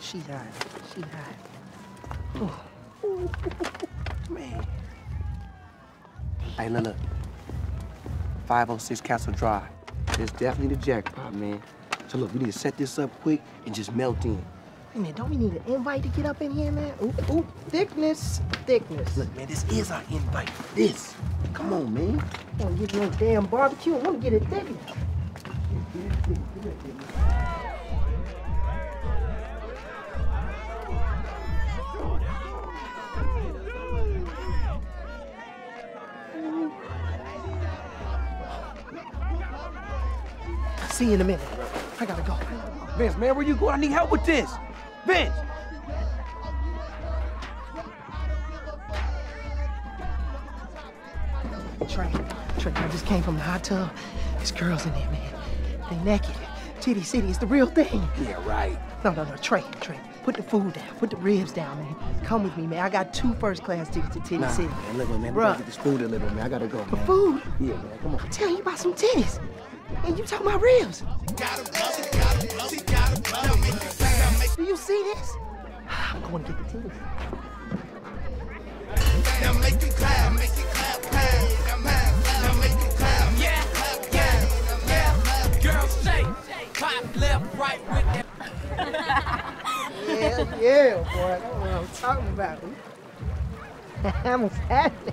She hot. She hot. Ooh. Man. Hey, look. 506 Castle Drive. It's definitely the jackpot, man. So look, we need to set this up quick and just melt in. Hey, man, don't we need an invite to get up in here, man? Ooh, thickness. Look, man, this is our invite. This. Come on, man. I want to get no damn barbecue. I want to get it thickness. See you in a minute. I gotta go. Vince, man, where you going? I need help with this. Vince! Trey, I just came from the hot tub. There's girls in there, man. They naked. Titty City is the real thing. Yeah, right. No, Trey. Put the food down. Put the ribs down, man. Come with me, man. I got 2 first-class tickets to Titty City. Man, look, man. Bruh. Get this food delivered, man. I gotta go, man. For food? Yeah, man. Come on. I'm telling you about some titties. And you talking about ribs. Do you see this? I'm going to get the titties. Now make it clap, make it clap, now make it clap. Yeah. Girls shake, clap left, right with that. Yeah, boy. That's what I'm talking about. I'm happy.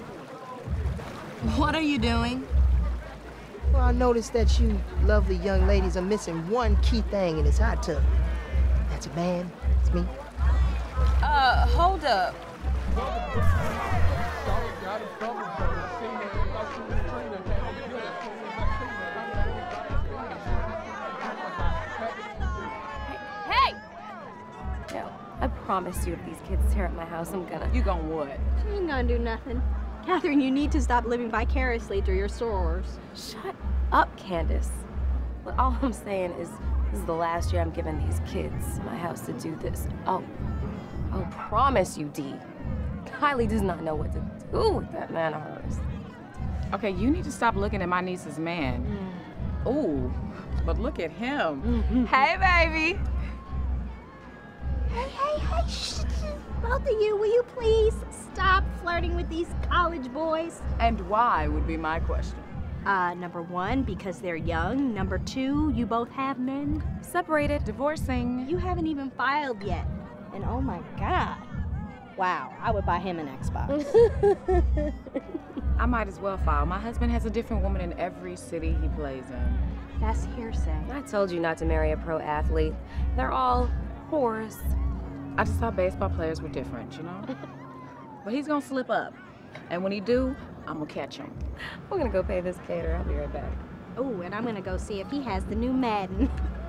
What are you doing? Well, I noticed that you lovely young ladies are missing one key thing in this hot tub. That's a man. It's me. Hold up. Hey! No, I promise you if these kids tear up my house, I'm gonna... You gonna what? She ain't gonna do nothing. Catherine, you need to stop living vicariously through your sorors. Shut up, Candace. But all I'm saying is, this is the last year I'm giving these kids my house to do this. Oh, promise you, Dee. Kylie does not know what to do with that man of hers. Okay, you need to stop looking at my niece's man. Ooh, but look at him. Hey, baby. Hey, shh. Both of you, will you please stop flirting with these college boys? And why would be my question. Number 1, because they're young. Number 2, you both have men. Separated. Divorcing. You haven't even filed yet. And oh my God. Wow, I would buy him an Xbox. I might as well file. My husband has a different woman in every city he plays in. That's hearsay. I told you not to marry a pro athlete. They're all whores. I just thought baseball players were different, you know? But he's gonna slip up. And when he do, I'm gonna catch him. We're gonna go pay this caterer. I'll be right back. Oh, and I'm gonna go see if he has the new Madden.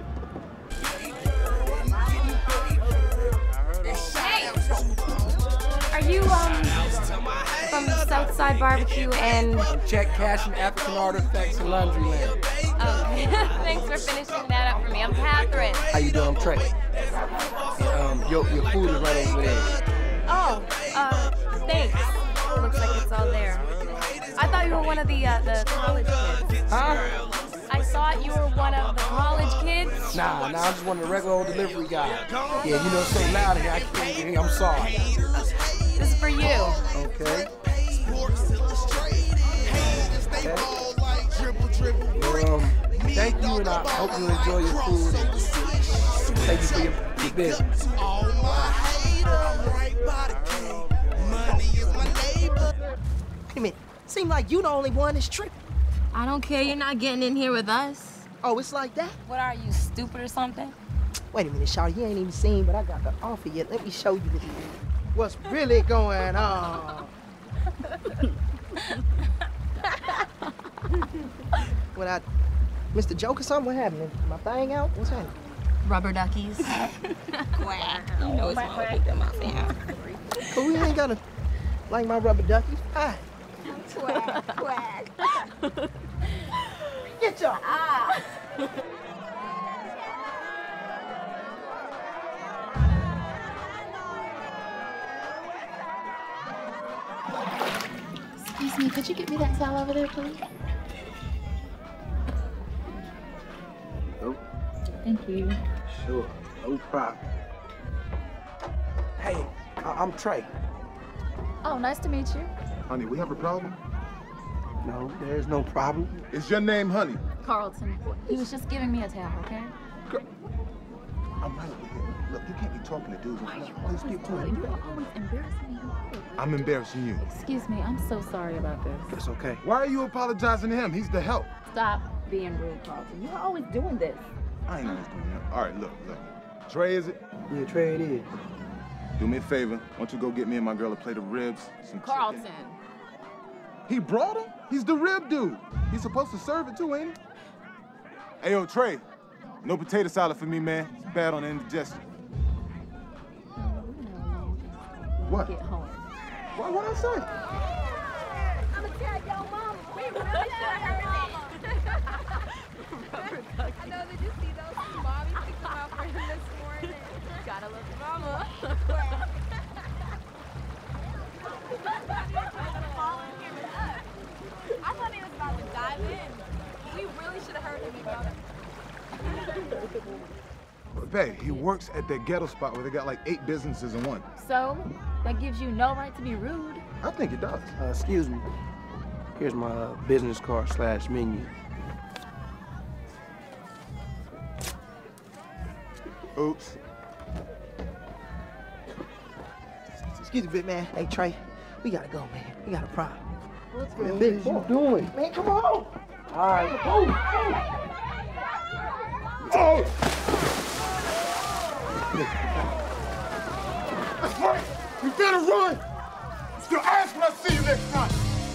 Hey! Are you, from Southside Barbecue and... Check cash and African artifacts and Laundryland. Oh, thanks for finishing that up for me. I'm Catherine. How you doing? I'm Trey. Your food is right over there. Oh, thanks. Looks like it's all there. I thought you were one of the college kids. Huh? I thought you were one of the college kids. Nah, I'm just one of the regular old delivery guys. Yeah, you know, it's so loud in here, I can't hear you. I'm sorry. This is for you. Okay. Well, thank you, and I hope you enjoy your food. And thank you for your business. Wait a minute. Seems like you the only one that's tripping. I don't care. You're not getting in here with us. Oh, it's like that? What are you, stupid or something? Wait a minute, Shawty. You ain't even seen what I got to offer you. Let me show you what's really going on. What, Mr. Joke or something? What happened? My thing out? What's happening? Rubber duckies. Quack. You know it's hard to pick them up now. Cool, you ain't gotta like my rubber duckies. Hi. Quack. Get your Excuse me, could you get me that towel over there, please? Nope. Thank you. Sure, no problem. Hey, I'm Trey. Oh, nice to meet you. Honey, we have a problem? No, there's no problem. Is your name Honey? Carlton. He was just giving me a towel, okay? I'm right over here. Look, you can't be talking to dudes. Please keep You quiet. are always embarrassing me. I'm embarrassing you. Excuse me, I'm so sorry about this. It's okay. Why are you apologizing to him? He's the help. Stop being rude, Carlton. You're always doing this. I ain't always doing that. All right, look. Trey, is it? Yeah, Trey, it is. Do me a favor. Why don't you go get me and my girl a plate of ribs, some Carlton. chicken. He brought him? He's the rib dude. He's supposed to serve it too, ain't he? Hey, yo, Trey. No potato salad for me, man. It's bad on the indigestion. What? Get home. What'd I say? I'ma tell your mama. We really should have heard it. I know, did you see those mommies that come out for him this morning? Gotta love the mama. I thought he was about to dive in. We really should have heard him about it. Babe, he works at that ghetto spot where they got like 8 businesses in one. So, that gives you no right to be rude. I think it does. Excuse me. Here's my business card / menu. Oops. Excuse me, big man. Hey, Trey, we gotta go, man. We got a problem. What's going on? What you doing? Man, come on. All right. Oh! You better run! Your ass when I see you next time!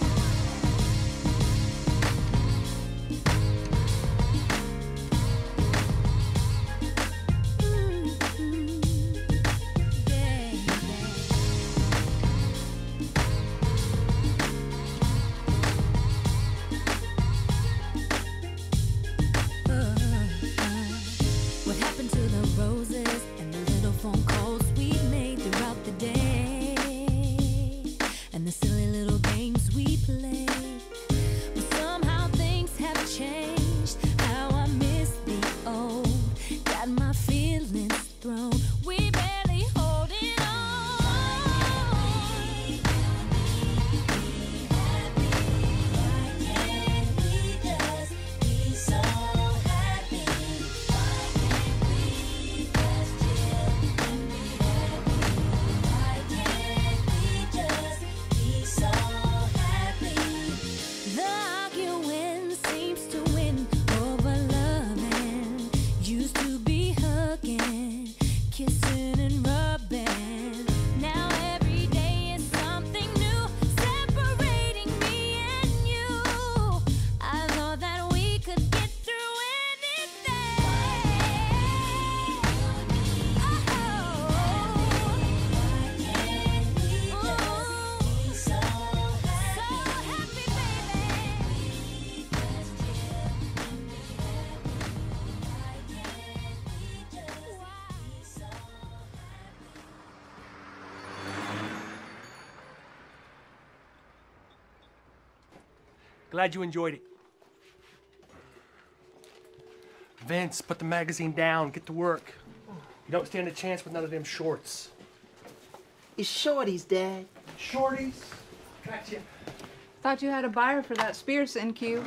What happened to the roses and the little phone calls we made throughout the day? And the silly little games we played. But somehow things have changed. How I miss the old. Got my feelings thrown. We barely holding on. Why can't we just be so happy? Why can't we just chill and be happy? Why can't we just be so happy? The arguing seems to win over loving. Used to be hugging, kissing and rubbing. Now every day is something new, separating me and you. I thought that we could get through anything. Why can't we just be so happy, baby? We just chill and be happy. Why can't we just be so happy? Glad you enjoyed it. Vince, put the magazine down, get to work. You don't stand a chance with none of them shorts. It's Shorty's, Dad. Shorties? Gotcha. Thought you had a buyer for that Spears NQ.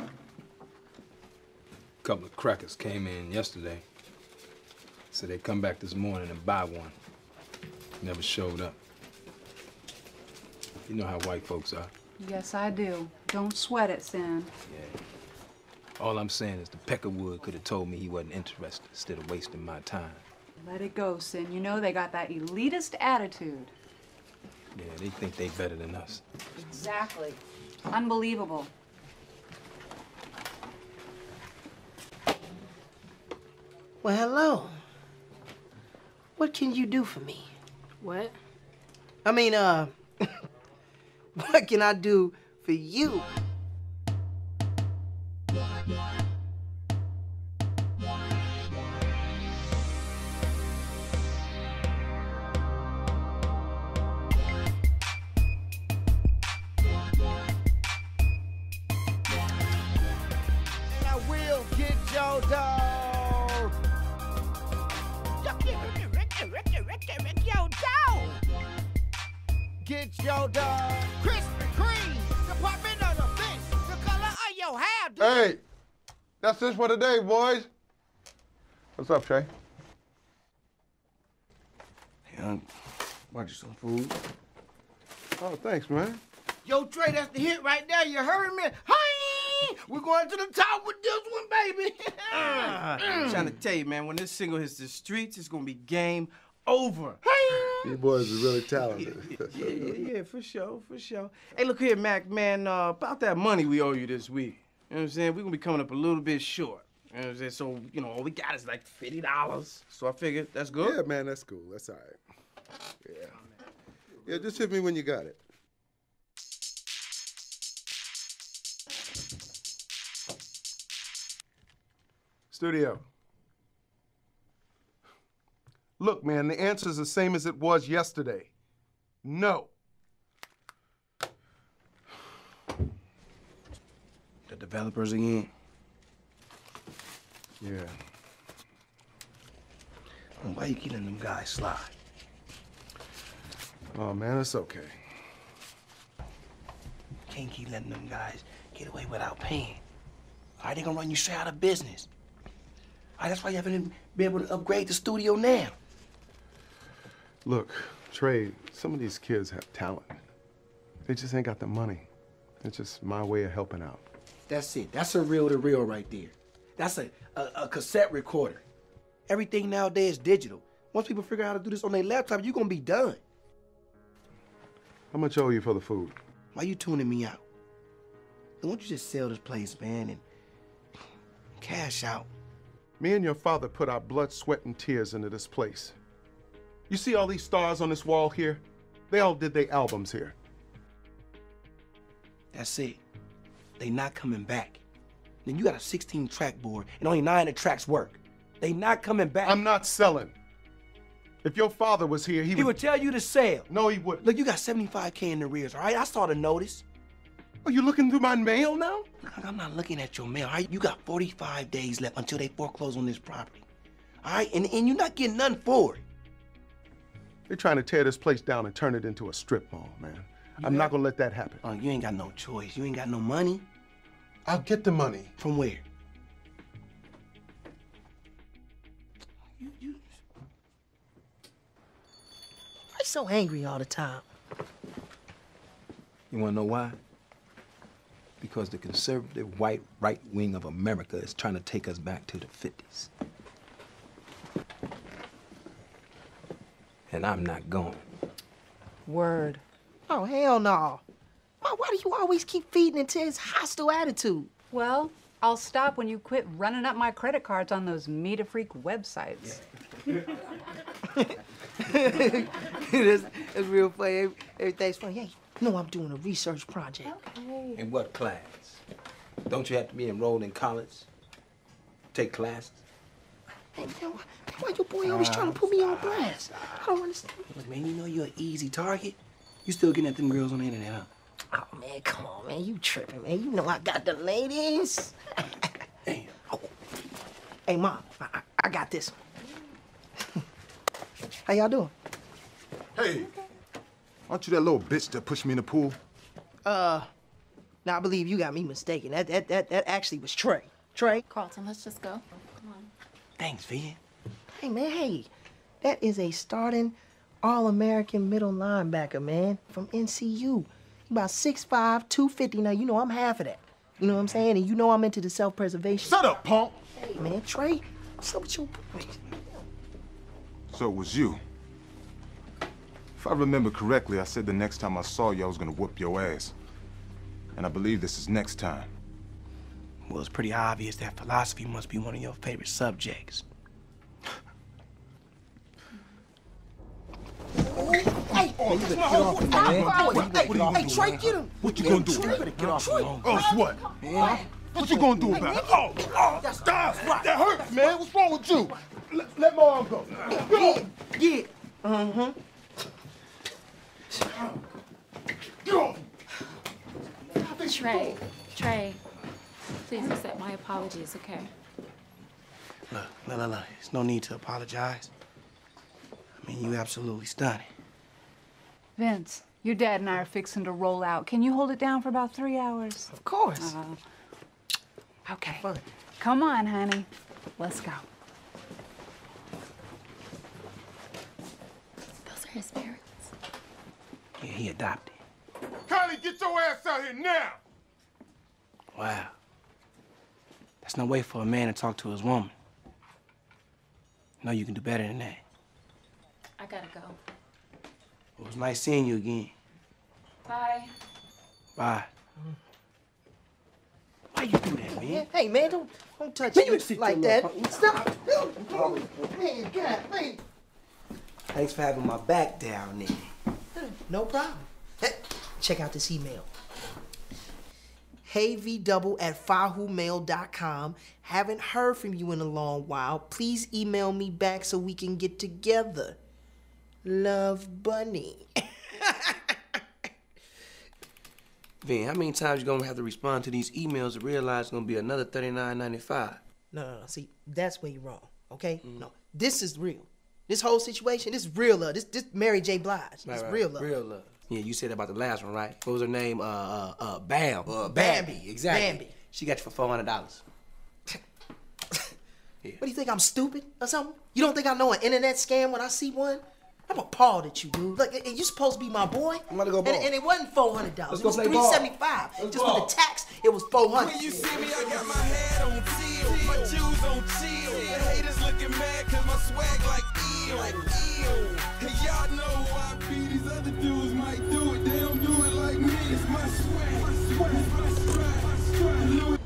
A couple of crackers came in yesterday. Said they'd come back this morning and buy one. Never showed up. You know how white folks are. Yes, I do. Don't sweat it, Sin. Yeah. All I'm saying is the Peckerwood could have told me he wasn't interested instead of wasting my time. Let it go, Sin. You know they got that elitist attitude. Yeah, they think they better than us. Exactly. Unbelievable. Well, hello. What can you do for me? What? I mean, what can I do for you? And I will get your dog. Yo, dog! get your dog. Krispy Kreme, Department of Defense, the color of your hair, dude. Hey, that's it for today, boys. What's up, Trey? Yeah, bought you some food. Oh, thanks, man. Yo, Trey, that's the hit right there. You heard me? Hi! We're going to the top with this one, baby. I'm trying to tell you, man, when this single hits the streets, it's gonna be game over. You boys are really talented. Yeah, for sure. Hey, look here, Mac, man, about that money we owe you this week. You know what I'm saying? We're gonna be coming up a little bit short. You know what I'm saying? So, you know, all we got is like $50. So I figured that's good. Yeah, man, that's cool. That's all right. Yeah. Yeah, just hit me when you got it. Studio. Look, man, the answer's the same as it was yesterday. No. The developers again. Yeah. Why you keep letting them guys slide? Oh, man, it's okay. Can't keep letting them guys get away without paying. All right, they gonna run you straight out of business. All right, that's why you haven't been able to upgrade the studio now. Look, Trey, some of these kids have talent. They just ain't got the money. It's just my way of helping out. That's it. That's a reel-to-reel right there. That's a cassette recorder. Everything nowadays is digital. Once people figure out how to do this on their laptop, you're gonna be done. How much owe you for the food? Why you tuning me out? Why don't you just sell this place, man, and cash out? Me and your father put our blood, sweat, and tears into this place. You see all these stars on this wall here? They all did their albums here. That's it. They not coming back. Then you got a 16-track board, and only 9 of the tracks work. They not coming back. I'm not selling. If your father was here, he would tell you to sell. No, he wouldn't. Look, you got 75K in the arrears, all right? I saw the notice. Are you looking through my mail now? Look, I'm not looking at your mail, all right? You got 45 days left until they foreclose on this property, all right? And you're not getting nothing for it. They're trying to tear this place down and turn it into a strip mall, man. I'm not gonna let that happen. Oh, you ain't got no choice. You ain't got no money. I'll get the money. From where? Why you so angry all the time? You wanna know why? Because the conservative white right wing of America is trying to take us back to the 50s. And I'm not going. Word. Oh, hell no. Ma, why do you always keep feeding into his hostile attitude? Well, I'll stop when you quit running up my credit cards on those Meet-A-Freak websites. It's real funny. Everything's funny. Hey, you know I'm doing a research project. Okay. In what class? Don't you have to be enrolled in college? Take classes? Hey, you know, why your boy always trying to put me on blast? I don't understand. Look, man, you know you're an easy target. You still getting at them girls on the internet, huh? Oh, man, come on, man. You tripping, man. You know I got the ladies. Damn. Oh. Hey, Mom, I got this one. How y'all doing? Hey, aren't you that little bitch that pushed me in the pool? Now, I believe you got me mistaken. That actually was Trey. Trey? Carlton, let's just go. Come on. Thanks, Vivian. Hey, man, hey. That is a starting All-American middle linebacker, man, from NCU. He about 6'5", 250. Now, you know I'm half of that. You know what I'm saying? And you know I'm into the self-preservation. Shut up, punk! Hey, man, Trey, what's up with your boys? So it was you. If I remember correctly, I said the next time I saw you, I was gonna whoop your ass. And I believe this is next time. Well, it's pretty obvious that philosophy must be one of your favorite subjects. Hey, hey, Trey, get him. What you gonna do about it? Oh, what? What you gonna do about it? Oh, stop! That hurts, man. What's wrong with you? Let my arm go. Yeah. Mm-hmm. Get off! Trey, please accept my apologies, okay? Look. There's no need to apologize. I mean, you absolutely stunning. Vince, Your dad and I are fixing to roll out. Can you hold it down for about 3 hours? Of course. Okay. Come on, honey. Let's go. Those are his parents. Yeah, he adopted. Kylie, get your ass out here now! Wow. That's no way for a man to talk to his woman. No, you can do better than that. I gotta go. It was nice seeing you again. Bye. Bye. Why you do that, man? Hey, man, don't touch Man, you me sit like there, that. motherfucker. Stop. Man, God, man. Thanks for having my back down there. No problem. Hey, check out this email. HeyVdouble@fahoomail.com. Haven't heard from you in a long while. Please email me back so we can get together. Love, Bunny. Vin, how many times you gonna have to respond to these emails to realize it's gonna be another $39.95? No. See, that's where you're wrong, okay? No, this is real. This whole situation, this is real love. This Mary J. Blige. It's real love. Real love. Yeah, you said about the last one, right? What was her name? Bam. Bambi. Exactly. Bambi. She got you for $400. What do you think, I'm stupid or something? You don't think I know an internet scam when I see one? I'm appalled at you, dude. Look, and you supposed to be my boy. I'm about to go ball. And it wasn't $400. Let's It go was play ball. $375. Just with the tax, it was $400. When you see me, I got my head on tilt, my shoes on chill. The haters looking mad cause my swag like eel. And y'all know why I be these other dudes might do it. They don't do it like me. It's my swag, my stride.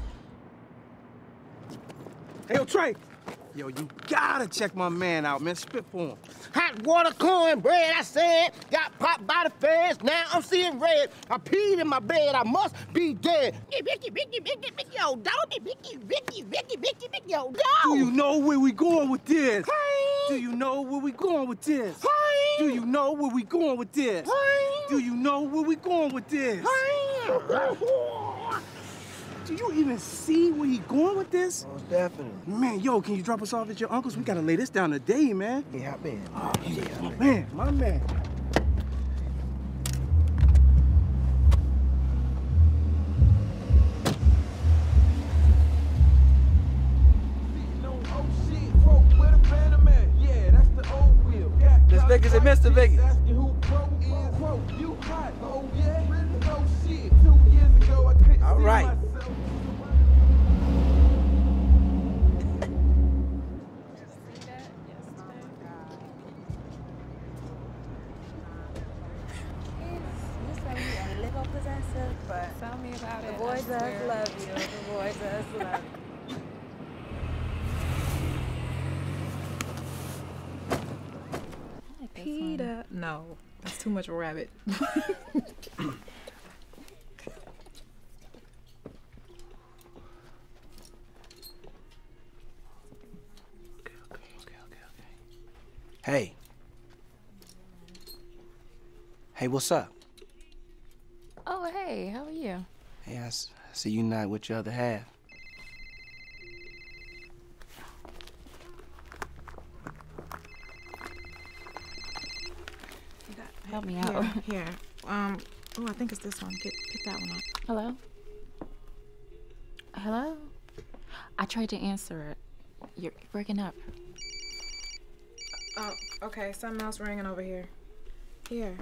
Hey, yo, Trey. Yo, you gotta check my man out, man. Spit for him. Hot water cornbread, I said. Got popped by the feds, now I'm seeing red. I peed in my bed, I must be dead. Vicky, yo, dog. Vicky, yo, dog. Do you know where we going with this? Do you know where we going with this? Do you know where we going with this? Do you know where we going with this? Do you even see where he going with this? Most definitely. Man, yo, can you drop us off at your uncle's? We gotta lay this down today, man. Yeah, I been. Oh, yeah, my man. Miss Vegas and Mr. Vegas. All right. Tell me about The it. boy I does swear. love you. The boy does love you. Peter. No, that's too much rabbit. Hey. Hey, what's up? Oh, hey, how are you? Hey, I see you not with your other half. Help me Here, out. here. Oh, I think it's this one. Get that one up. Hello? Hello? I tried to answer it. You're breaking up. Oh, okay. Something else ringing over here. Here.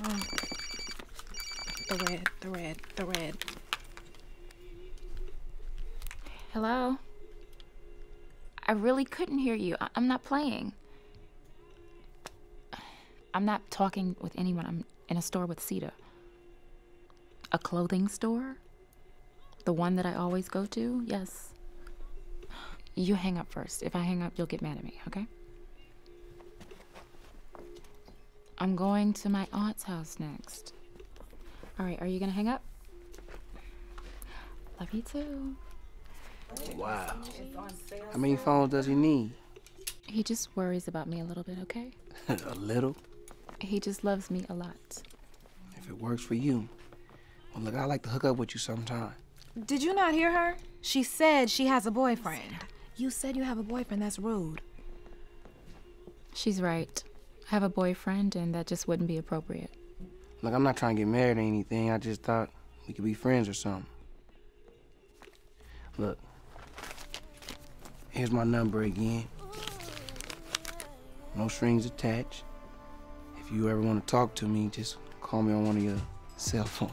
The red. Hello? I really couldn't hear you. I'm not playing. I'm not talking with anyone. I'm in a store with Sita. A clothing store? The one that I always go to? Yes. You hang up first. If I hang up, you'll get mad at me, okay? I'm going to my aunt's house next. All right, are you gonna hang up? Love you too. Wow. How many phones does he need? He just worries about me a little bit, okay? A little? He just loves me a lot. If it works for you. Well, look, I like to hook up with you sometime. Did you not hear her? She said she has a boyfriend. You said you have a boyfriend. That's rude. She's right. I have a boyfriend, and that just wouldn't be appropriate. Look, I'm not trying to get married or anything. I just thought we could be friends or something. Look, here's my number again. No strings attached. If you ever want to talk to me, just call me on one of your cell phones.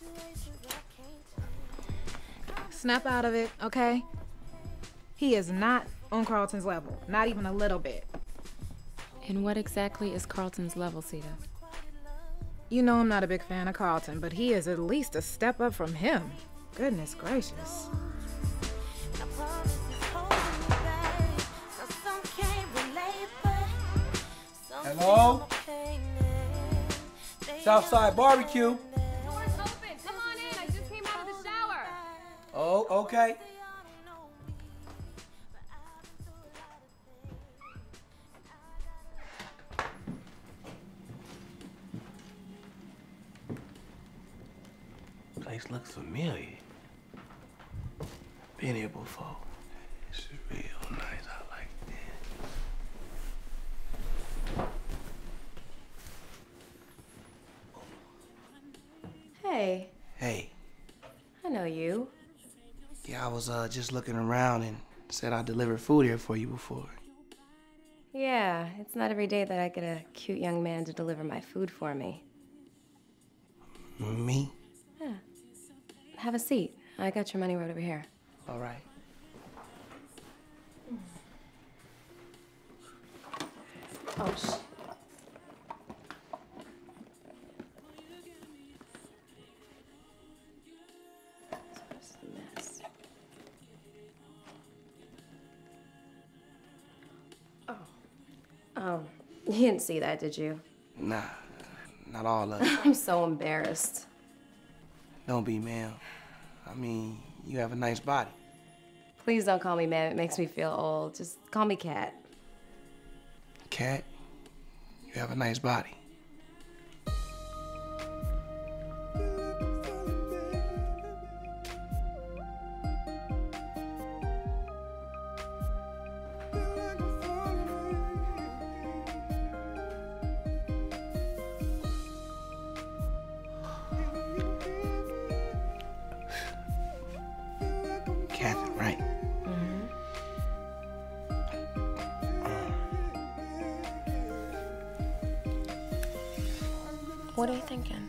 Snap out of it, okay? He is not on Carlton's level, not even a little bit. And what exactly is Carlton's level, Sita? You know I'm not a big fan of Carlton, but he is at least a step up from him. Goodness gracious. Hello? Southside Barbecue. Door's open. Come on in. I just came out of the shower. Oh, okay. Place looks familiar. Been here before. This is real nice. I like that. Hey, Hey, I know you. yeah, I was just looking around and said I delivered food here for you before. Yeah, it's not every day that I get a cute young man to deliver my food for me. Me? Yeah. Have a seat. I got your money right over here. All right. Oh, shit. Oh, you didn't see that, did you? Nah, not all of it. I'm so embarrassed. Don't be, ma'am. I mean, you have a nice body. Please don't call me ma'am. It makes me feel old. Just call me Cat. Cat, you have a nice body. Catherine, right? What are you thinking?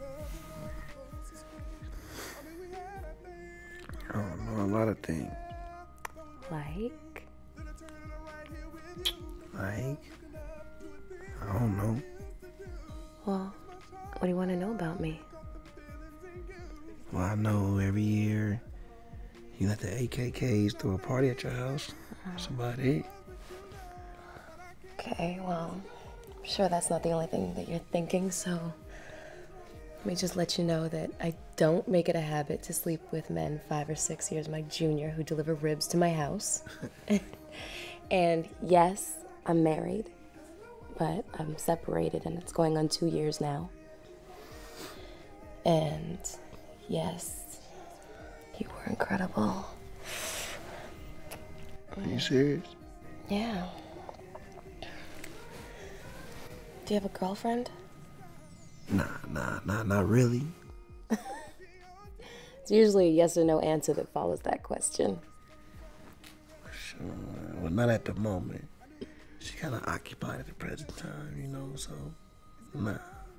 I don't know, a lot of things. Like? I don't know. Well, what do you want to know about me? Well, I know every year you let the AKKs throw a party at your house. That's about it. Okay, well, I'm sure that's not the only thing that you're thinking, so let me just let you know that I don't make it a habit to sleep with men 5 or 6 years my junior who deliver ribs to my house. And yes, I'm married, but I'm separated and it's going on 2 years now. And yes, you were incredible. Are you serious? Yeah. Do you have a girlfriend? Nah, not really. It's usually a yes or no answer that follows that question. Sure. Well, not at the moment. She kind of occupied at the present time, you know, so nah.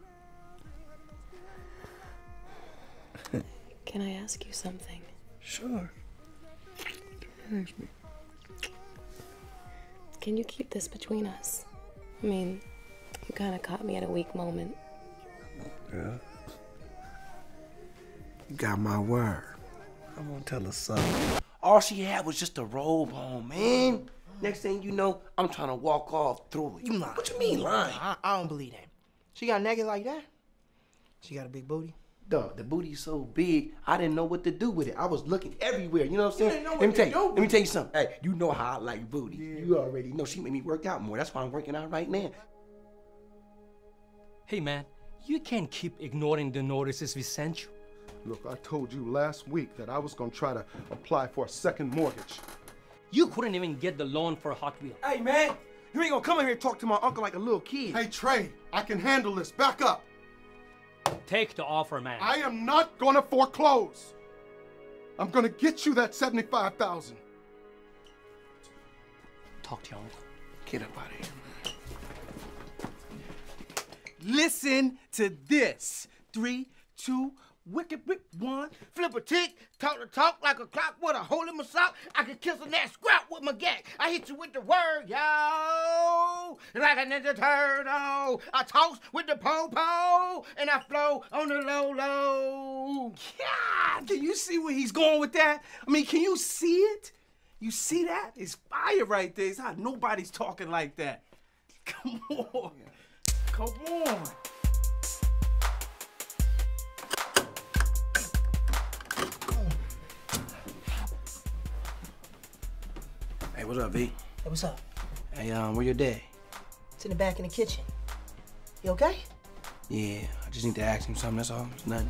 Can I ask you something? Sure. Ask me. Can you keep this between us? I mean, you kind of caught me at a weak moment. Girl, you got my word. I'm gonna tell her something. All she had was just a robe on, man. Next thing you know, I'm trying to walk off through it. You lying. What you mean lying? I don't believe that. She got naked like that? She got a big booty? Dog, the booty's so big, I didn't know what to do with it. I was looking everywhere, you know what I'm saying? didn't know Let me what tell to you, do let me tell you something. Hey, you know how I like booty. Yeah. You already know she made me work out more. That's why I'm working out right now. Hey, man, you can't keep ignoring the notices we sent you. Look, I told you last week that I was gonna try to apply for a second mortgage. You couldn't even get the loan for a Hot Wheel. Hey, man, you ain't gonna come in here and talk to my uncle like a little kid. Hey, Trey, I can handle this. Back up. take to offer a man? I am not gonna foreclose. I'm gonna get you that 75,000. Talk to your uncle. Get up out of here. Listen to this. 3, 2, wicked, 1. Flip a tick, talk the talk like a clock with a hole in my sock. I can kiss a that scrap with my gag. I hit you with the word, yo. Like a ninja turtle. I toss with the po-po, and I flow on the low. God, can you see where he's going with that? I mean, can you see it? You see that? It's fire right there. It's how nobody's talking like that. Come on. Come on. Hey, what's up, V? Hey, what's up? Hey, where your dad? It's in the back in the kitchen. You okay? Yeah, I just need to ask him something, that's all. It's nothing.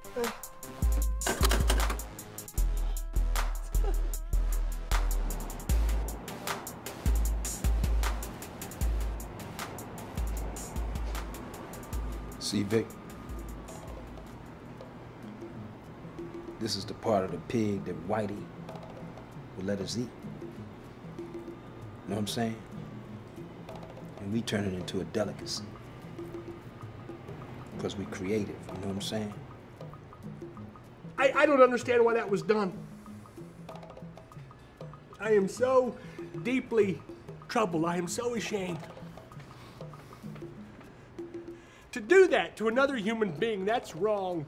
See, Vic? This is the part of the pig that Whitey would let us eat. Know what I'm saying? And we turn it into a delicacy. Because we creative, you know what I'm saying? I don't understand why that was done. I am so deeply troubled. I am so ashamed. To do that to another human being, that's wrong.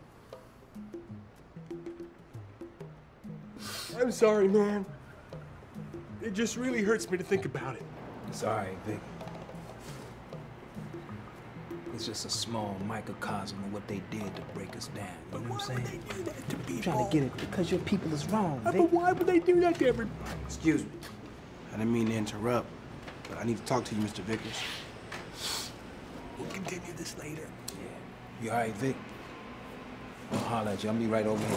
I'm sorry, man. It just really hurts me to think about it. It's all right, Vic. It's just a small microcosm of what they did to break us down. You know what I'm saying? They do that to people. I'm trying to get it because your people is wrong, Vic. But why would they do that to everybody? Excuse me. I didn't mean to interrupt, but I need to talk to you, Mr. Vickers. We'll continue this later. You all right, Vic? I'll holler at you. I'll be right over here.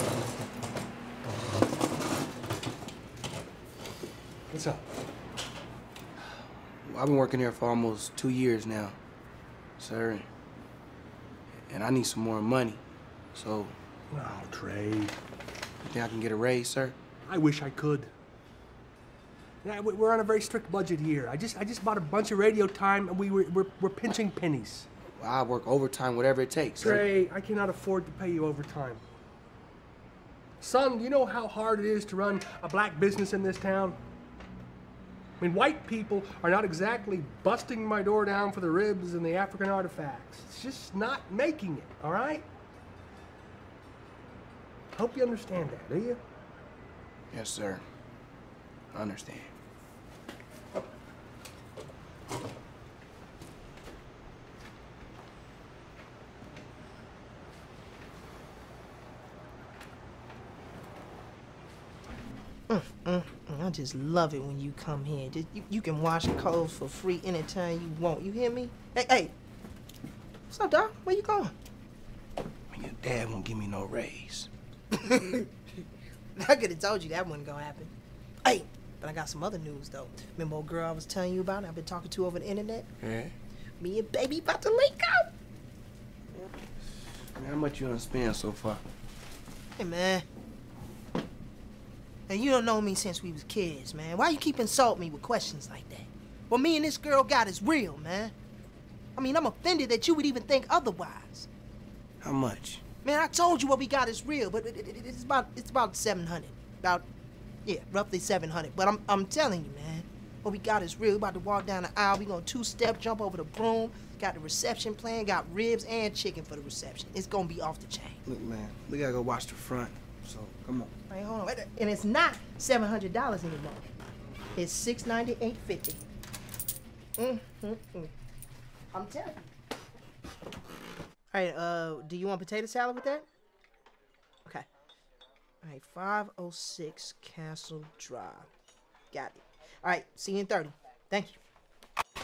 What's up? Well, I've been working here for almost 2 years now, sir. And I need some more money. So. Oh, Trey. You think I can get a raise, sir? I wish I could. Yeah, we're on a very strict budget here. I just bought a bunch of radio time, and we're pinching pennies. Well, I work overtime, whatever it takes, sir. Trey, I cannot afford to pay you overtime. Son, you know how hard it is to run a black business in this town? I mean, white people are not exactly busting my door down for the ribs and the African artifacts. It's just not making it, all right? Hope you understand that, do you? Yes, sir. I understand. I just love it when you come here. You can wash clothes for free anytime you want. You hear me? Hey. What's up, Doc? Where you going? Your dad won't give me no raise. I could have told you that wasn't gonna happen. Hey, but I got some other news, though. Remember old girl I was telling you about I've been talking to over the internet? Yeah? Me and baby about to link up. Man, how much you done spend so far? Hey, man. And you don't know me since we was kids, man. Why you keep insulting me with questions like that? What me and this girl got is real, man. I mean, I'm offended that you would even think otherwise. How much? Man, I told you what we got is real, but it's about 700. Roughly 700. But I'm telling you, man, what we got is real. We about to walk down the aisle. We gonna 2-step, jump over the broom. Got the reception plan, got ribs and chicken for the reception. It's gonna be off the chain. Look, man, we gotta go watch the front. So, come on. Hey, hold on. And it's not $700 anymore. It's $698.50. I'm telling you. All right, do you want potato salad with that? Okay. All right, 506 Castle Drive. Got it. All right, see you in 30. Thank you.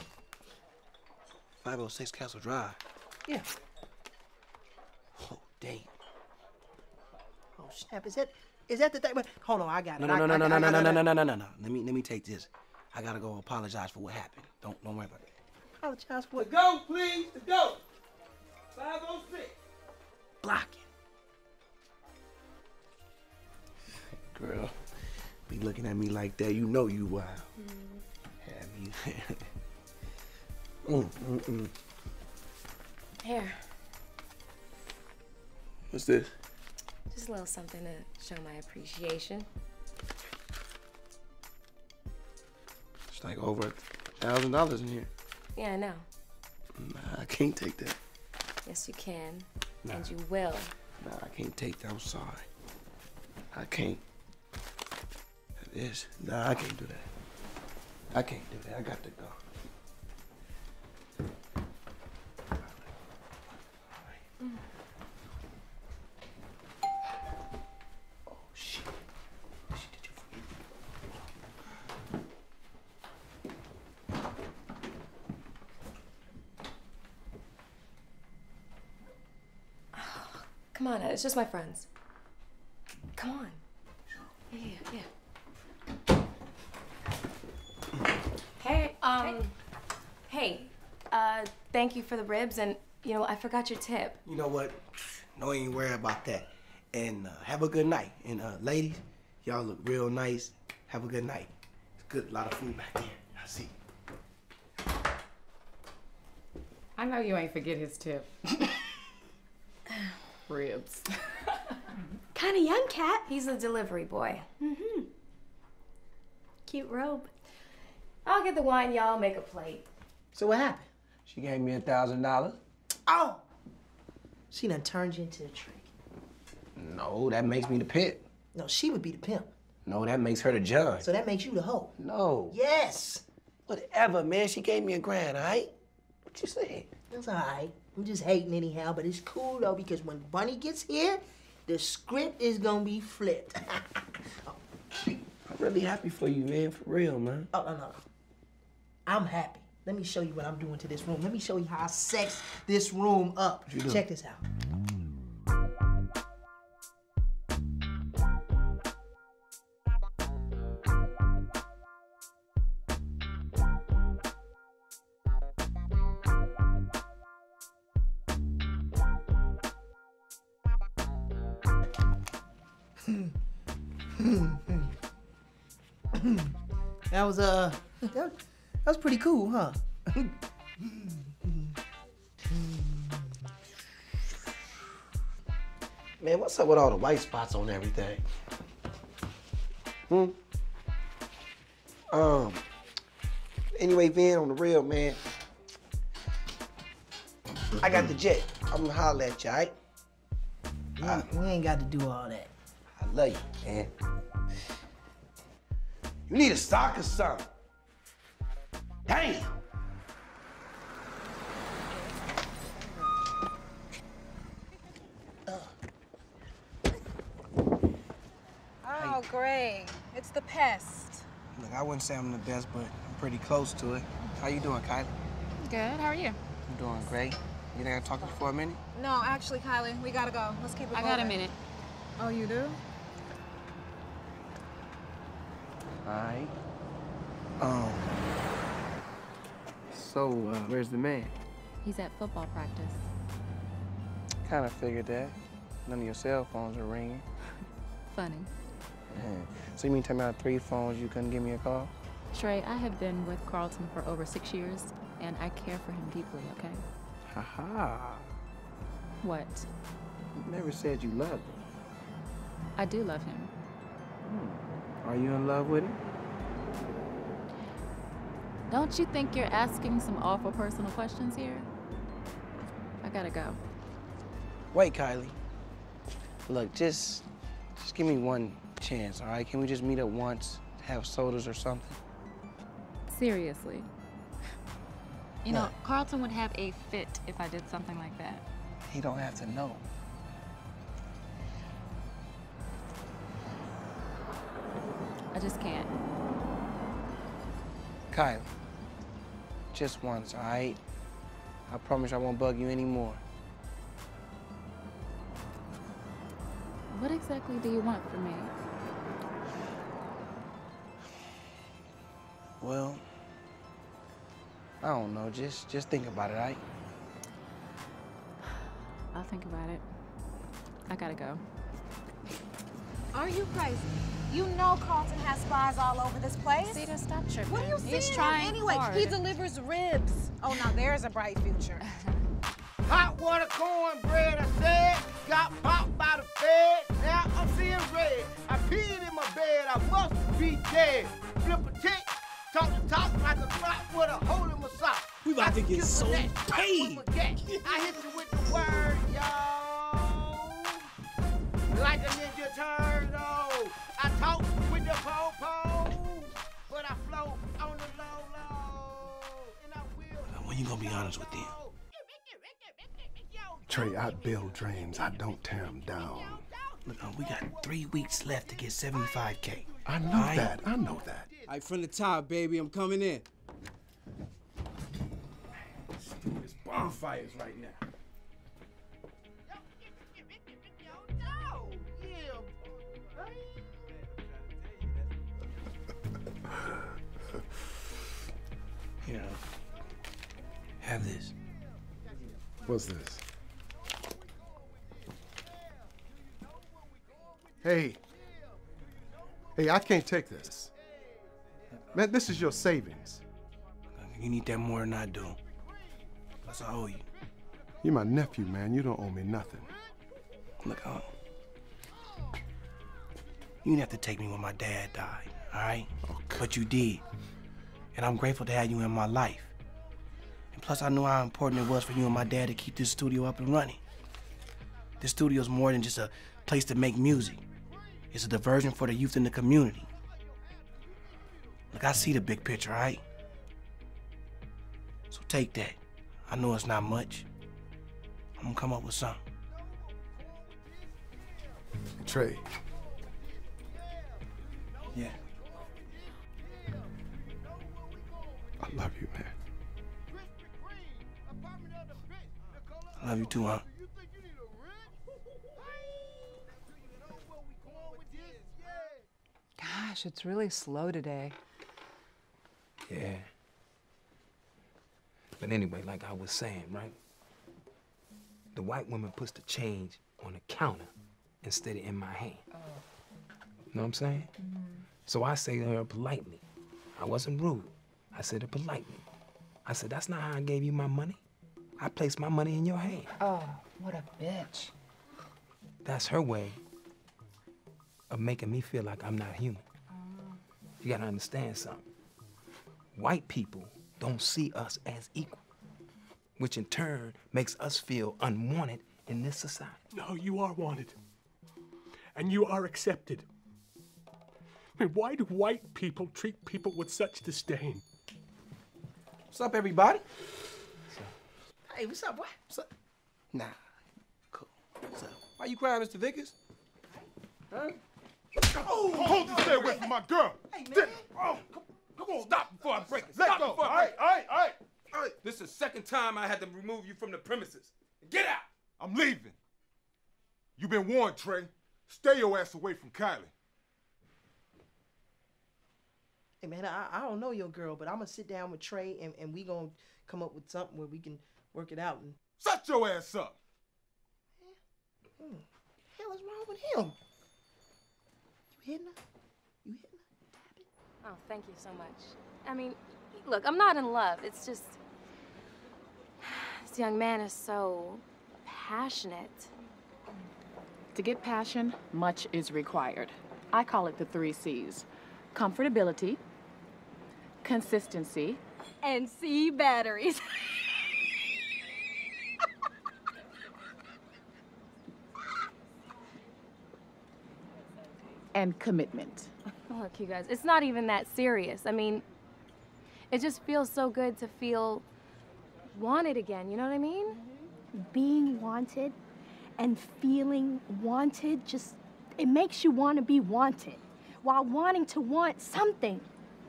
506 Castle Drive. Yeah. Oh, dang. Oh, snap. Is that the thing? But hold on, I got it. No. Let me take this. I gotta go apologize for what happened. Don't worry about it. Apologize for what? The goat, please. The goat. 506. blocking. Girl, be looking at me like that, you know you wild. Have you? Here, What's this? just a little something to show my appreciation. It's like over $1,000 in here. Yeah, I know. Nah, I can't take that. Yes, you can. Nah. And you will. Nah, I can't take that. I'm sorry. I can't. This. Nah, I can't do that. I can't do that. I got to go. Oh, shit. Come on, it's just my friends. Come on. Yeah. Hey, thank you for the ribs, and, you know, I forgot your tip. You know what? No, ain't worry about that. And have a good night. And ladies, y'all look real nice. Have a good night. It's good, a lot of food back there. I see. I know you ain't forget his tip. Ribs. Kind of young cat. He's a delivery boy. Mm-hmm. Cute robe. I'll get the wine, y'all make a plate. So what happened? She gave me $1,000. Oh! She done turned you into a trick. No, that makes me the pimp. No, she would be the pimp. No, that makes her the John. So that makes you the hoe. No. Yes. Whatever, man. She gave me $1,000, all right? What you saying? That's all right. I'm just hating anyhow, but it's cool though because when Bunny gets here, the script is gonna be flipped. I'm really happy for you, man. For real, man. Oh, no. I'm happy. Let me show you what I'm doing to this room. Let me show you how I sex this room up. What you doing? Check this out. That was pretty cool, huh? Man, what's up with all the white spots on everything? Anyway, Vin, on the real, man, I got the jet. I'm gonna holler at you, all right? We ain't got to do all that. I love you, man. You need a sock or something. Damn. Oh, great. It's the pest. Look, I wouldn't say I'm the best, but I'm pretty close to it. How you doing, Kylie? Good. How are you? I'm doing great. You think I can talk to you for a minute? No, actually, Kylie, we gotta go. Let's keep it I moving. got a minute. Oh, you do? All right. So, where's the man? He's at football practice. Kind of figured that. None of your cell phones are ringing. Funny. So you mean tell me out of 3 phones you couldn't give me a call? Trey, I have been with Carlton for over 6 years, and I care for him deeply, okay? Ha-ha. What? You never said you loved him. I do love him. Are you in love with him? Don't you think you're asking some awful personal questions here? I gotta go. Wait, Kylie. Look, just give me one chance, all right? Can we just meet up once, have sodas or something? Seriously. You know, Carlton would have a fit if I did something like that. He don't have to know. I just can't. Kylie, just once, all right? I promise I won't bug you anymore. What exactly do you want from me? Well, I don't know. Just think about it, all right? I'll think about it. I gotta go. Are you crazy? You know Carlton has spies all over this place. Cedar, stop tripping. What are you He's seeing trying anyway? hard. He delivers ribs. Oh, now there's a bright future. Hot water cornbread, I said. Got popped by the fed. Now I'm seeing red. I peed in my bed. I must be dead. Flip a tick. Talk like a clock with a hole in my sock. We about to get so paid. I hit you with the word, yo. Like a ninja turtle. I talk with the po-po. But I float on the low. And I will. When you gonna be honest with them? Trey, I build dreams. I don't tear them down. Look, we got 3 weeks left to get 75K. I know that. I know that. All right, from the top, baby, I'm coming in. There's bonfires right now. Here, have this. What's this? Hey. Hey, I can't take this. Man, this is your savings. You need that more than I do. Plus, I owe you. You're my nephew, man. You don't owe me nothing. Look, you didn't have to take me when my dad died, all right? Okay. But you did. And I'm grateful to have you in my life. And plus, I knew how important it was for you and my dad to keep this studio up and running. This studio's more than just a place to make music. It's a diversion for the youth in the community. Look, I see the big picture, all right? So take that. I know it's not much. I'm gonna come up with something. Trey. Yeah. I love you, man. I love you too, huh? Gosh, it's really slow today. Yeah. But anyway, like I was saying, right? The white woman puts the change on the counter instead of in my hand. You know what I'm saying? So I say to her politely. I wasn't rude. I said it politely. I said, that's not how I gave you my money. I placed my money in your hand. Oh, what a bitch. That's her way of making me feel like I'm not human. You gotta understand something. White people don't see us as equal, which in turn makes us feel unwanted in this society. No, you are wanted. And you are accepted. I mean, why do white people treat people with such disdain? What's up, everybody? Hey, what's up, boy? What's up? Nah, cool. What's up? Why you crying, Mr. Vickers? Huh? Oh, hold this stay away from my girl. Hey, man. Oh, Come on, stop before I break it. let Stop go. before All I right, break all right. it. This is the second time I had to remove you from the premises. Get out! I'm leaving. You've been warned, Trey. Stay your ass away from Kylie. Hey, man, I don't know your girl, but I'm going to sit down with Trey and we going to come up with something where we can work it out. And Shut your ass up. hell is wrong with him? You hitting her? You hitting her? Oh, thank you so much. I mean, look, I'm not in love. It's just... This young man is so passionate. To get passion, much is required. I call it the 3 C's. Comfortability, consistency, And C batteries. and commitment. Look, you guys, it's not even that serious. I mean, it just feels so good to feel wanted again, you know what I mean? Being wanted and feeling wanted just, it makes you want to be wanted while wanting to want something.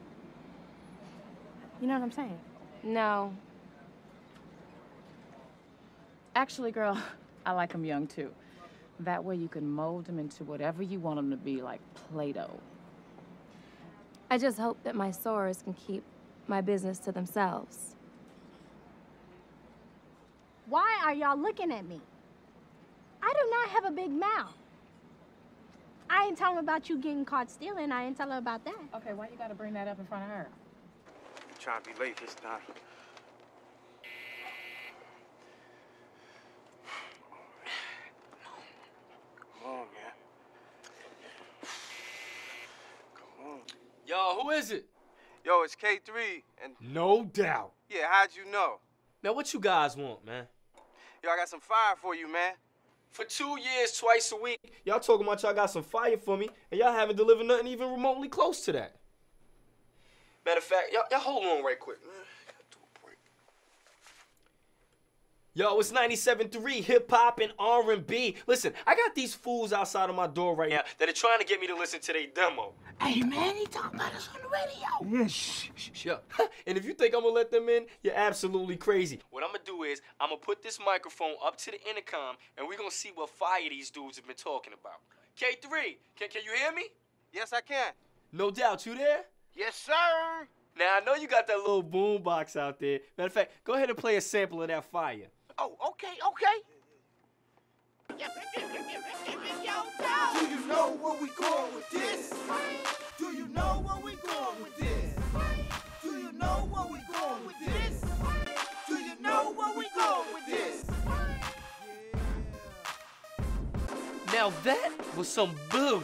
You know what I'm saying? No. Actually, girl, I like them young too. That way you can mold them into whatever you want them to be, like Play-Doh. I just hope that my sorors can keep my business to themselves. Why are y'all looking at me? I do not have a big mouth. I ain't telling about you getting caught stealing. I ain't telling about that. Okay, why you gotta bring that up in front of her? I'm trying to be late this time. Come on, man. Come on. Yo, who is it? Yo, it's K3, and No doubt. yeah, how'd you know? Now, what you guys want, man? Yo, I got some fire for you, man. For 2 years, twice a week, y'all talking about y'all got some fire for me, and y'all haven't delivered nothing even remotely close to that. Matter of fact, y'all hold on right quick, man. Yo, it's 97.3 hip-hop and R&B. Listen, I got these fools outside of my door right now that are trying to get me to listen to their demo. Hey, man, he talking about us on the radio. Yeah, shh. And if you think I'm gonna let them in, you're absolutely crazy. What I'm gonna do is, I'm gonna put this microphone up to the intercom, and we're gonna see what fire these dudes have been talking about. K3, can you hear me? Yes, I can. No doubt, you there? Yes, sir. Now, I know you got that little boom box out there. Matter of fact, go ahead and play a sample of that fire. Oh, okay. Do you know where we going with this? Do you know where we going with this? Do you know where we going with this? Do you know where we going with this? Now that was some booty.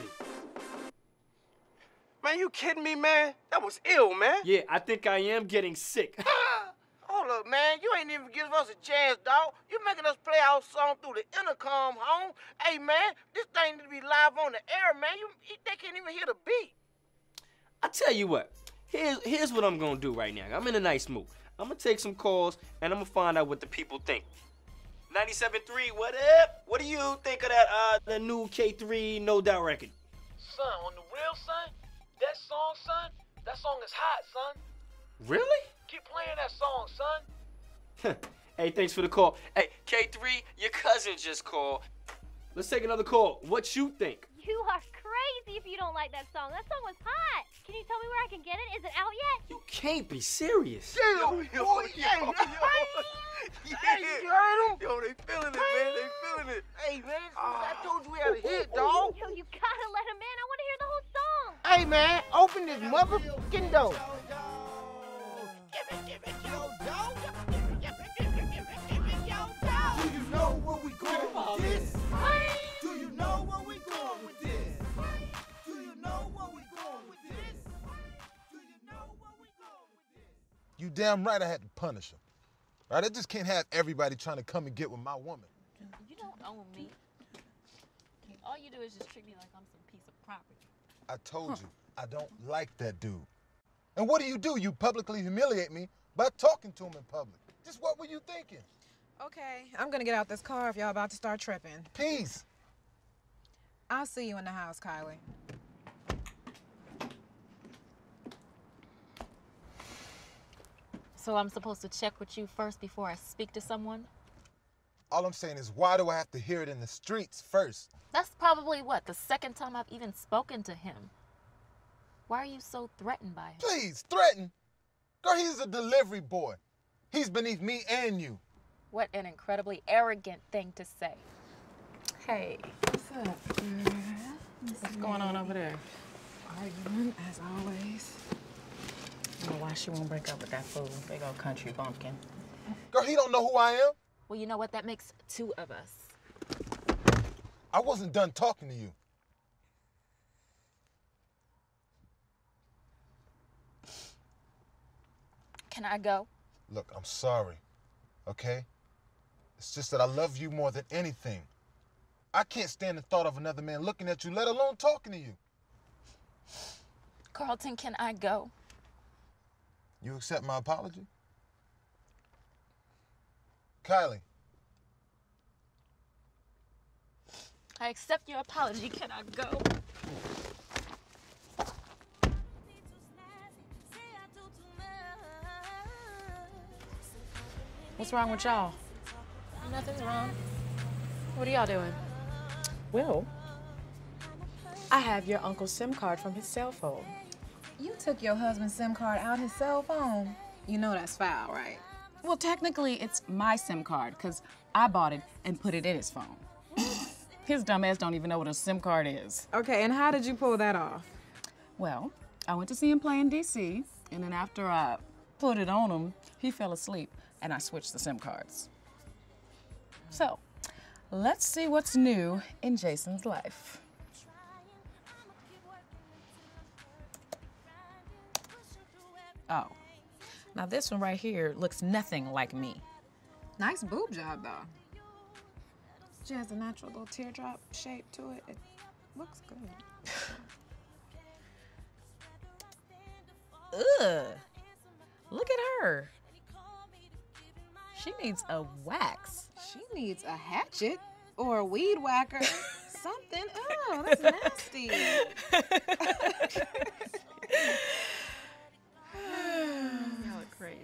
Man, you kidding me, man? That was ill, man. Yeah, I think I am getting sick. Hold up, man. You ain't even giving us a chance, dog. You making us play our song through the intercom, home. Hey, man, this thing need to be live on the air, man. They can't even hear the beat. I tell you what, here's what I'm gonna do right now. I'm in a nice mood. I'm gonna take some calls, and I'm gonna find out what the people think. 97.3, what up? What do you think of that, the new K3 No Doubt record? Son, on the real, son, that song is hot, son. Really? Keep playing that song, son. Hey, thanks for the call. Hey, K3, your cousin just called. Let's take another call. What you think? You are crazy if you don't like that song. That song was hot. Can you tell me where I can get it? Is it out yet? You can't be serious. Yo, you heard him? Yo, they feeling it, man. They feeling it. Hey, man, I told you we had a hit, dog. Yo, you gotta let him in. I want to hear the whole song. Hey, man, open this motherfucking door. Do you know where we going with this? Do you know where we going with this? Do you know where we going with this? Do you know where we going with this? You damn right I had to punish him. Right? I just can't have everybody trying to come and get with my woman. You don't own me. All you do is just treat me like I'm some piece of property. I told you, I don't like that dude. And what do? You publicly humiliate me by talking to him in public. Just what were you thinking? Okay, I'm gonna get out this car if y'all about to start tripping. Peace. I'll see you in the house, Kylie. So I'm supposed to check with you first before I speak to someone? All I'm saying is, why do I have to hear it in the streets first? That's probably, what, the second time I've even spoken to him. Why are you so threatened by him? Please, threaten? Girl, he's a delivery boy. He's beneath me and you. What an incredibly arrogant thing to say. Hey, what's up, girl? What's going on over there? Arguing, as always. I don't know why she won't break up with that fool. Big old country bumpkin. Girl, he don't know who I am. Well, you know what? That makes two of us. I wasn't done talking to you. Can I go? Look, I'm sorry, okay? It's just that I love you more than anything. I can't stand the thought of another man looking at you, let alone talking to you. Carlton, can I go? You accept my apology? Kylie. I accept your apology. Can I go? What's wrong with y'all? Nothing's wrong. What are y'all doing? Well, I have your uncle's SIM card from his cell phone. You took your husband's SIM card out his cell phone. You know that's foul, right? Well, technically, it's my SIM card, because I bought it and put it in his phone. His dumb ass don't even know what a SIM card is. Okay, and how did you pull that off? Well, I went to see him play in D.C., and then after I put it on him, he fell asleep, and I switched the SIM cards. So, let's see what's new in Jason's life. Oh, now this one right here looks nothing like me. Nice boob job, though. She has a natural little teardrop shape to it. It looks good. Ugh, look at her. She needs a wax. She needs a hatchet or a weed whacker. Something. Oh, that's nasty. Y'all are crazy.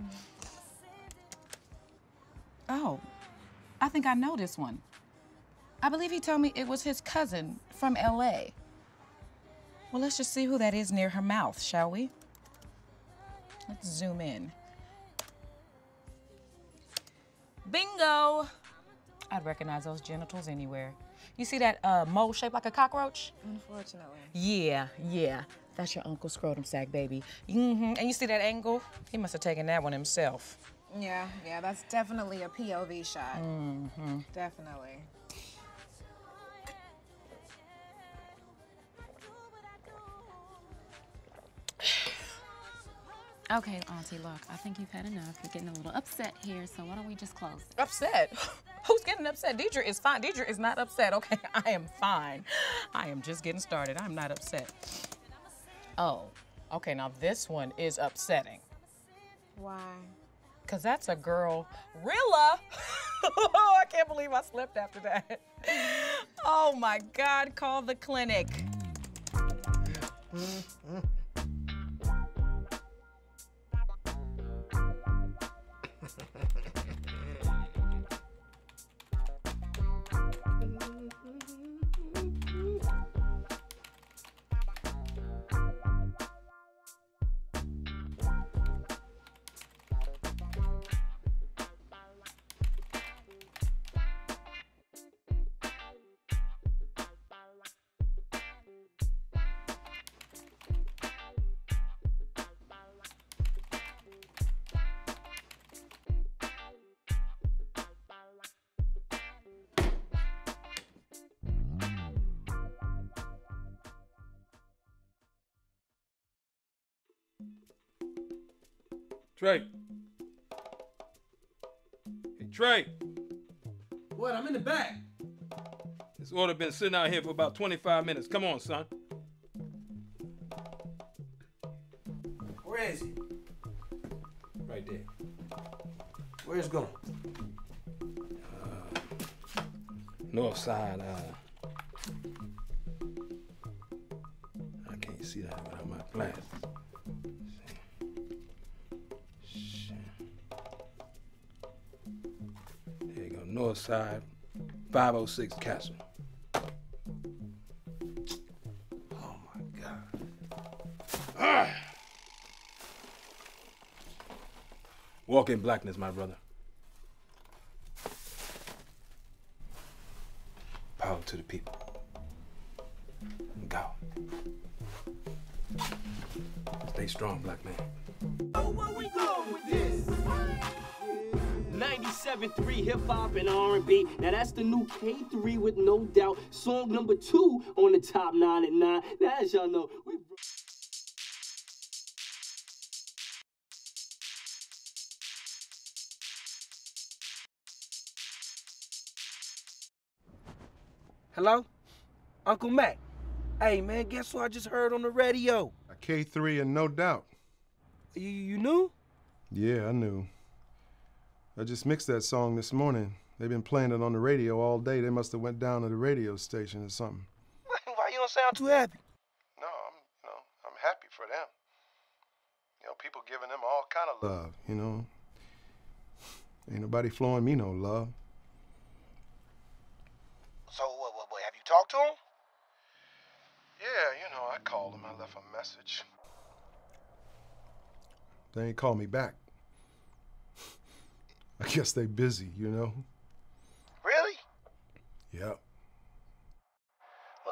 Oh, I think I know this one. I believe he told me it was his cousin from L.A. Well, let's just see who that is near her mouth, shall we? Let's zoom in. Bingo! I'd recognize those genitals anywhere. You see that mole shaped like a cockroach? Unfortunately. Yeah. That's your Uncle Scrotum Sack, baby. And you see that angle? He must have taken that one himself. Yeah, that's definitely a POV shot. Definitely. Okay, Auntie, look, I think you've had enough. You're getting a little upset here, so why don't we just close? Upset? Who's getting upset? Deidre is fine. Deidre is not upset, okay? I am fine. I am just getting started. I'm not upset. Oh, okay, now this one is upsetting. Why? Because that's a girl. Rilla! Oh, I can't believe I slept after that. Oh my God, call the clinic. Trey. Hey, Trey. What? I'm in the back. This order been sitting out here for about 25 minutes. Come on, son. Where is he? Right there. Where's it going? North side. I can't see that without my glasses. There you go. North side, 506 Castle. Oh my God. Walk in blackness, my brother. Power to the people. Go. Stay strong, black man. Oh, where we going with this? 97.3 hip hop and R&B. Now that's the new K3 with no doubt. Song number 2 on the top 9 at 9. Now as y'all know, we. Hello? Uncle Mac. Hey, man, guess what I just heard on the radio? A K3 and No Doubt. You knew? Yeah, I knew. I just mixed that song this morning. They've been playing it on the radio all day. They must have went down to the radio station or something. Why you don't sound too happy? No, I'm happy for them. You know, people giving them all kind of love, you know. Ain't nobody flowing me no love. So, what, have you talked to him? Yeah, you know, I called them. I left a message. They ain't called me back. I guess they busy, you know? Really? Yep.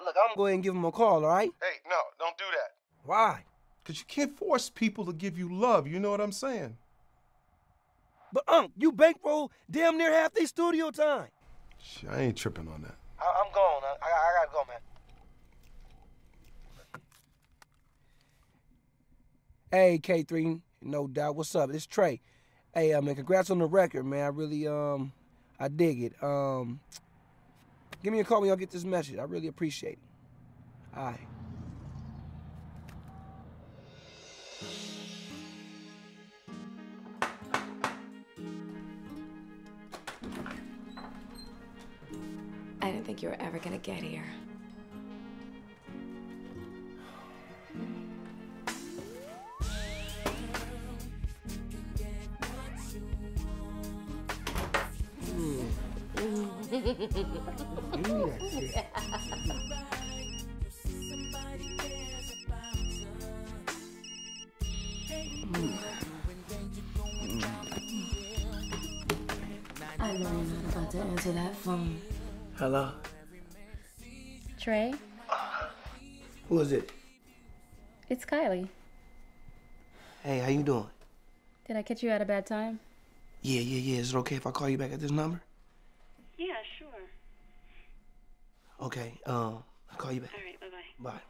Look, I'm gonna go ahead and give him a call, all right? Hey, no, don't do that. Why? Because you can't force people to give you love, you know what I'm saying? But, you bankroll damn near half their studio time. Shit, I ain't tripping on that. I'm gone. I gotta go, man. Hey, K3, no doubt. What's up? It's Trey. Hey, man, congrats on the record, man. I really, I dig it. Give me a call when y'all get this message. I really appreciate it. All right. I didn't think you were ever gonna get here. I know you're not about to answer that phone. Hello? Trey, Who is it? it's Kylie. Hey, how you doing? Did I catch you at a bad time? Yeah. Is it okay if I call you back at this number? Yeah, sure. Okay, I'll call you back. All right, bye-bye. Bye.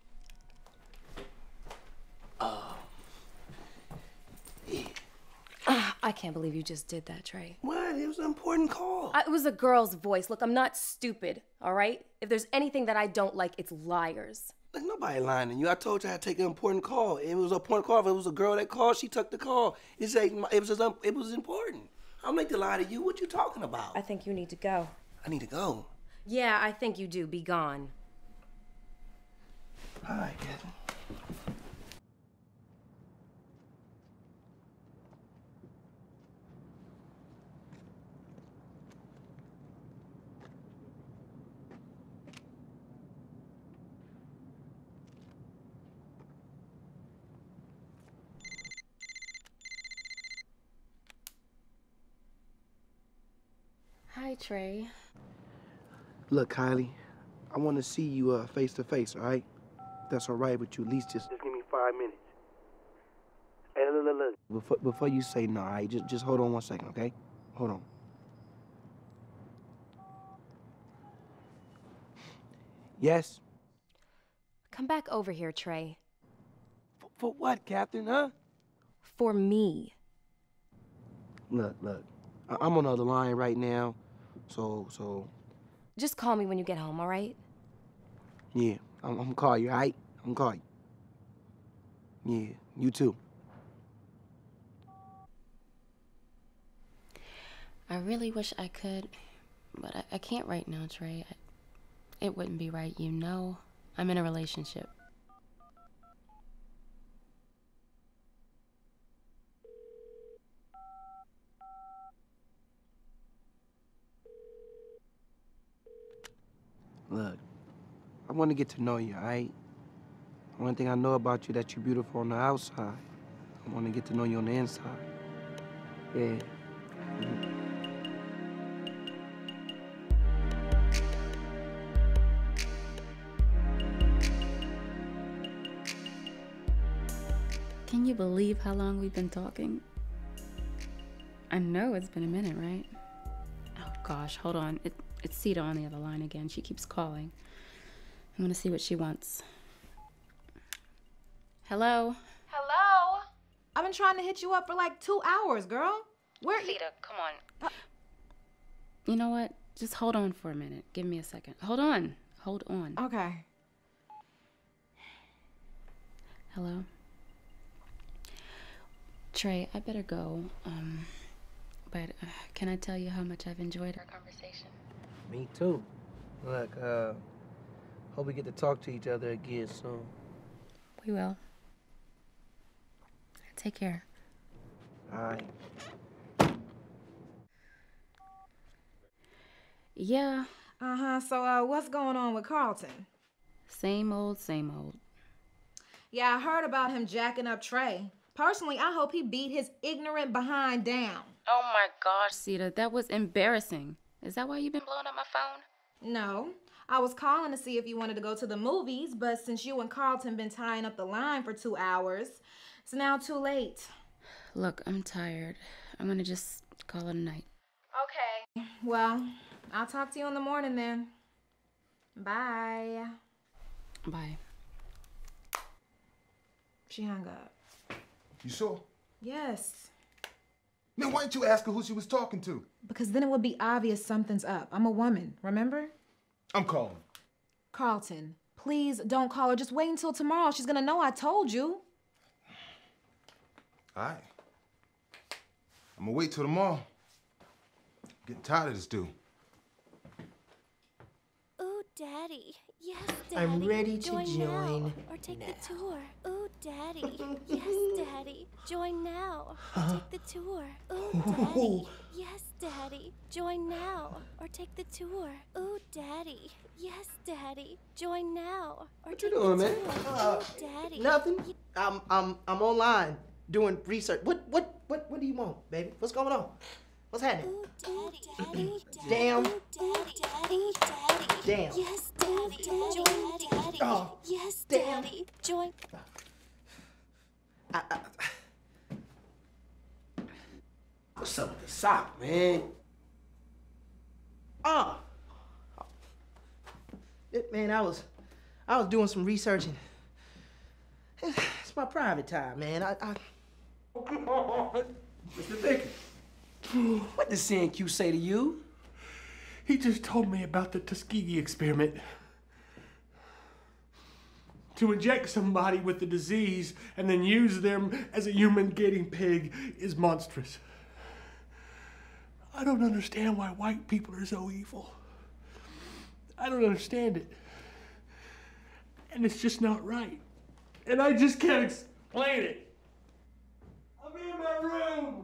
I can't believe you just did that, Trey. What? It was an important call. It was a girl's voice. Look, I'm not stupid, all right? If there's anything that I don't like, it's liars. Look, nobody lying to you. I told you I had to take an important call. It was an important call. If it was a girl that called, she took the call. It was important. I'll make the lie to you. What you talking about? I think you need to go. I need to go. Yeah, I think you do. Be gone. All right, Catherine. Hi, Trey. Look, Kylie, I want to see you face to face, all right? If that's all right with you, at least just give me 5 minutes. Hey, look. Before you say no, all right? Just hold on 1 second, okay? Hold on. Yes? Come back over here, Trey. For what, Captain, huh? For me. Look. I'm on the other line right now, so... Just call me when you get home, all right? Yeah, I'm gonna call you, all right? I'm gonna call you. Yeah, you too. I really wish I could, but I can't right now, Trey. It wouldn't be right, you know. I'm in a relationship. Look, I want to get to know you, all right? One thing I know about you that you're beautiful on the outside. I want to get to know you on the inside. Yeah. Can you believe how long we've been talking? I know it's been a minute, right? Oh gosh, hold on. It's Sita on the other line again. She keeps calling. I'm gonna see what she wants. Hello? Hello? I've been trying to hit you up for like 2 hours, girl. Where? Sita, come on. You know what? Just hold on for a minute. Give me a second. Hold on. Okay. Hello? Trey, I better go. But can I tell you how much I've enjoyed our conversation? Me too. Look, hope we get to talk to each other again soon. We will. Take care. All right. Yeah. So, what's going on with Carlton? Same old, same old. Yeah, I heard about him jacking up Trey. Personally, I hope he beat his ignorant behind down. Oh my gosh, Sita, that was embarrassing. Is that why you've been blowing up my phone? No. I was calling to see if you wanted to go to the movies, but since you and Carlton been tying up the line for 2 hours, it's now too late. Look, I'm tired. I'm gonna just call it a night. Okay. Well, I'll talk to you in the morning then. Bye. Bye. She hung up. You sure? Yes. Then why didn't you ask her who she was talking to? Because then it would be obvious something's up. I'm a woman, remember? I'm calling. Carlton, please don't call her. Just wait until tomorrow. She's gonna know I told you. All right. I'm gonna wait till tomorrow. I'm getting tired of this dude. Ooh, Daddy. Yes, Daddy. I'm ready to join. join Now, or take now. the tour. Ooh, Daddy. Yes, Daddy. Join now. Or take the tour. Ooh, Daddy. Yes, Daddy. Join now. Or take the tour. Ooh, Daddy. Yes, Daddy. Join now. Or What take you doing, the man? tour. Ooh, Daddy. Nothing. I'm online doing research. What do you want, baby? What's going on? What's happening? Ooh, Daddy. Damn. Ooh, Daddy. Ooh, Daddy. Damn. Yes, Daddy. Join Daddy. Oh, yes, damn. Daddy. Join. What's up with the sock, man? Oh. Man, I was doing some research and it's my private time, man. Oh, come on. Mr. Dickens. What did C&Q say to you? He just told me about the Tuskegee experiment. To inject somebody with the disease and then use them as a human guinea pig is monstrous. I don't understand why white people are so evil. I don't understand it. And it's just not right. And I just can't explain it. I'm in my room.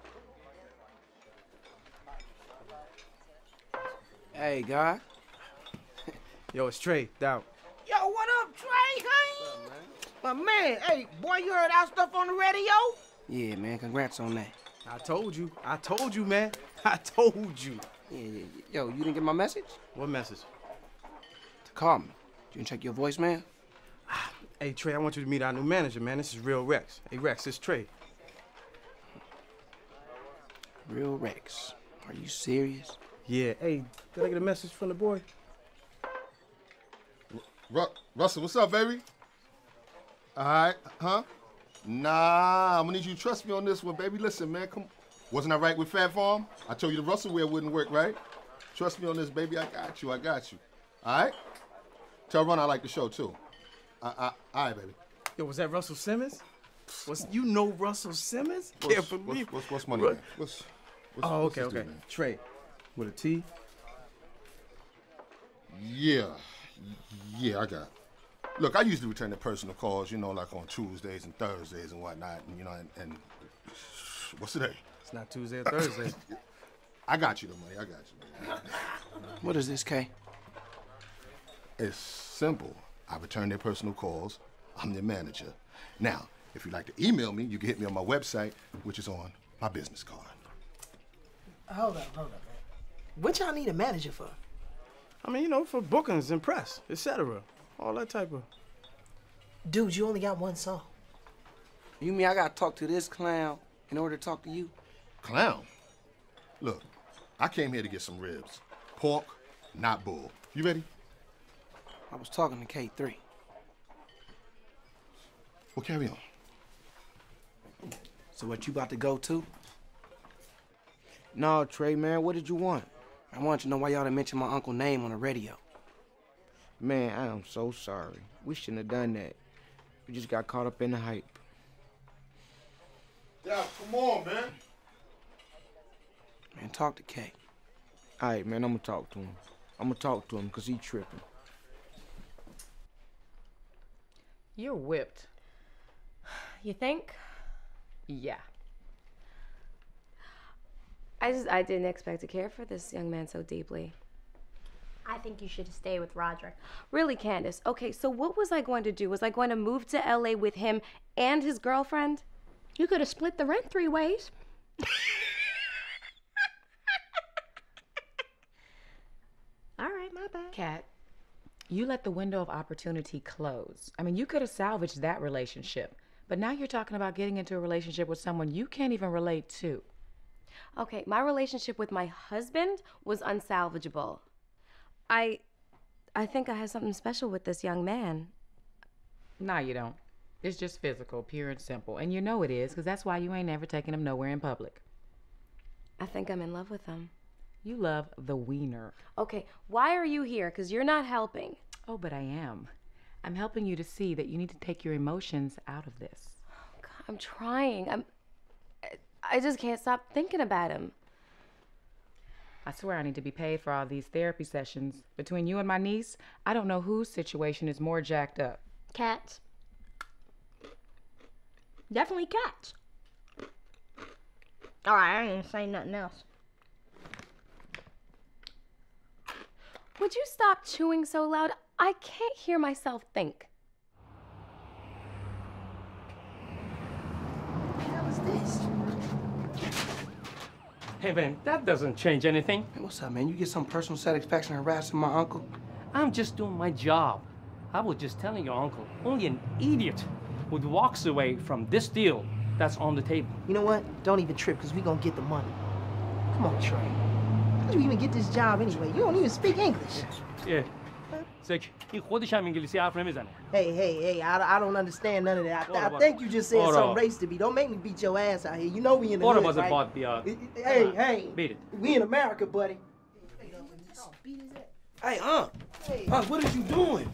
Hey, guy. Yo, it's Trey, Doubt. Yo, what up, Trey? My man, hey, boy, you heard our stuff on the radio? Yeah, man, congrats on that. I told you, man. I told you. Yeah. Yo, you didn't get my message? What message? To call me. You didn't check your voicemail? Hey, Trey, I want you to meet our new manager, man. This is Real Rex. Hey, Rex, it's Trey. Real Rex. Are you serious? Yeah. Hey, did I get a message from the boy? Russell, what's up, baby? All right, huh? Nah, I'm gonna need you to trust me on this one, baby. Listen, man, come. Wasn't I right with Fat Farm? I told you the Russell wear wouldn't work, right? Trust me on this, baby. I got you. All right? Tell Ron I like the show, too. All right, baby. Yo, was that Russell Simmons? You know Russell Simmons? What's money, man? What's okay. this dude, man? Trey, with a T? Yeah, I got it. Look, I usually return the personal calls, like on Tuesdays and Thursdays and whatnot, and what's today? It's not Tuesday or Thursday. I got you, though, money. I got you, man. What is this, Kay? It's simple. I return their personal calls. I'm their manager. Now, if you'd like to email me, you can hit me on my website, which is on my business card. Hold up, man. What y'all need a manager for? I mean, for bookings and press, etc. All that type of... Dude, you only got one song. You mean I gotta talk to this clown in order to talk to you? Clown? Look, I came here to get some ribs. Pork, not bull. You ready? I was talking to K3. Well, carry on. So what, you about to go too? No, Trey, man, what did you want? I wanted to know why y'all didn't mention my uncle's name on the radio. Man, I am so sorry. We shouldn't have done that. We just got caught up in the hype. Yeah, come on, man. Man, talk to Kay. All right, man, I'm gonna talk to him. I'm gonna talk to him because he tripping. You're whipped. You think? Yeah. I didn't expect to care for this young man so deeply. I think you should stay with Roderick. Really, Candace. Okay, so what was I going to do? Was I going to move to LA with him and his girlfriend? You could have split the rent 3 ways. All right, my bad. Kat, You let the window of opportunity close. I mean, you could have salvaged that relationship, but now you're talking about getting into a relationship with someone you can't even relate to. Okay, my relationship with my husband was unsalvageable. I think I have something special with this young man. No, you don't. It's just physical, pure and simple. And you know it is, because that's why you ain't ever taken him nowhere in public. I think I'm in love with him. You love the wiener. Okay, why are you here? Because you're not helping. Oh, but I am. I'm helping you to see that you need to take your emotions out of this. Oh, God, I'm trying. I just can't stop thinking about him. I swear I need to be paid for all these therapy sessions. Between you and my niece, I don't know whose situation is more jacked up. Cats. Definitely cats. All right, I ain't saying nothing else. Would you stop chewing so loud? I can't hear myself think. What the hell is this? Hey, man, that doesn't change anything. Hey, what's up, man? You get some personal satisfaction harassing my uncle? I'm just doing my job. I was just telling your uncle, only an idiot would walk away from this deal that's on the table. You know what? Don't even trip, because we gonna get the money. Come on, Trey. How did you even get this job anyway? You don't even speak English. Yeah. Zek, این خودش هم انگلیسی حرف نمیزنه. Hey, I don't understand none of that. I think you just said some race to me. Don't make me beat your ass out here. You know we in the hood, right? Hey, beat it. We in America, buddy. Hey, what are you doing?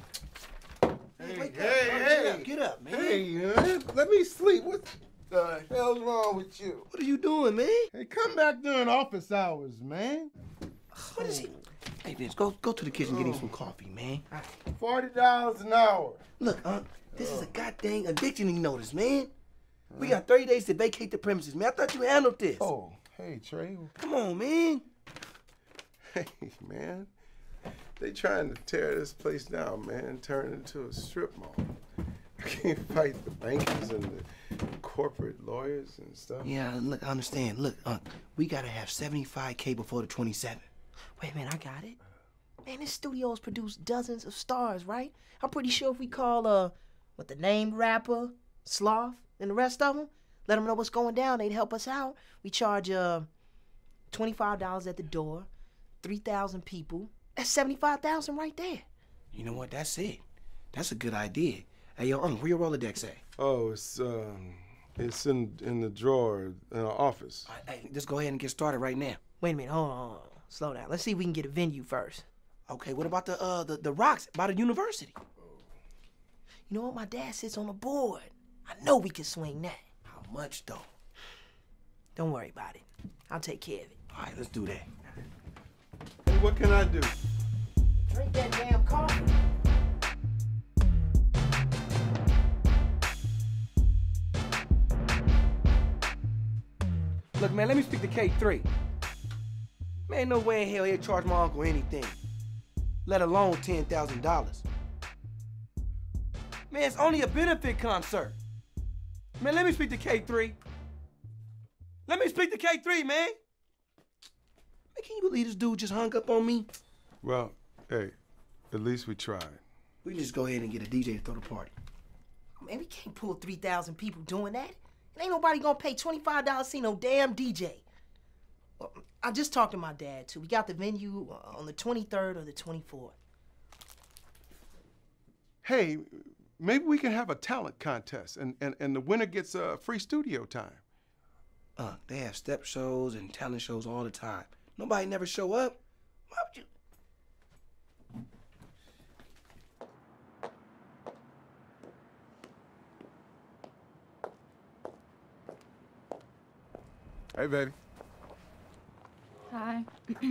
Hey, get up, man. Hey, man, let me sleep. What the hell's wrong with you? What are you doing, man? Hey, come back during office hours, man. What is he? Hey, Vince, go to the kitchen and get him some coffee, man. $40 an hour. Look, this is a goddamn eviction notice, man. We got 30 days to vacate the premises, man. I thought you handled this. Oh, hey, Trey. Come on, man. Hey, man. They trying to tear this place down, man, and turn it into a strip mall. I can't fight the bankers and the corporate lawyers and stuff. Yeah, look, I understand. Look, we gotta have 75K before the 27th. Wait a minute, I got it. Man, this studio's produced dozens of stars, right? I'm pretty sure if we call, the named rapper, Sloth, and the rest of them, let them know what's going down, they'd help us out. We charge, $25 at the door, 3,000 people. That's 75,000 right there. You know what? That's it. That's a good idea. Hey, yo, where your Rolodex at? Oh, it's in the drawer in our office. Hey, just go ahead and get started right now. Wait a minute, hold on. Slow down. Let's see if we can get a venue first. Okay, what about the Rocks by the university? You know what? My dad sits on the board. I know we can swing that. How much, though? Don't worry about it. I'll take care of it. All right, let's do that. Hey, what can I do? Drink that damn coffee. Look, man, let me speak to K3. Man, no way in hell he'll charge my uncle anything, let alone $10,000. Man, it's only a benefit concert. Man, let me speak to K3. Let me speak to K3, man. Man, can you believe this dude just hung up on me? Well, hey, at least we tried. We can just go ahead and get a DJ to throw the party. Man, we can't pull 3,000 people doing that. And ain't nobody gonna pay $25 to see no damn DJ. Well, I just talked to my dad, too. We got the venue on the 23rd or the 24th. Hey, maybe we can have a talent contest, and the winner gets free studio time. They have step shows and talent shows all the time. Nobody never show up. Why would you? Hey, baby. Hi.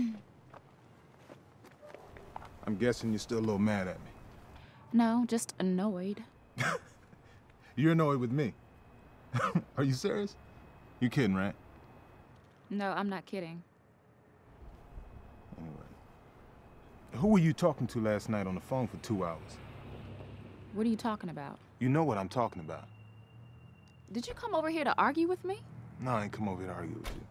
I'm guessing you're still a little mad at me. No, just annoyed. You're annoyed with me. Are you serious? You kidding, right? No, I'm not kidding. Anyway. Who were you talking to last night on the phone for 2 hours? What are you talking about? You know what I'm talking about. Did you come over here to argue with me? No, I ain't come over here to argue with you.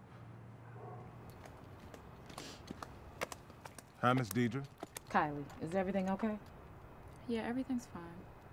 Hi, Miss Deidre. Kylie, is everything okay? Yeah, everything's fine.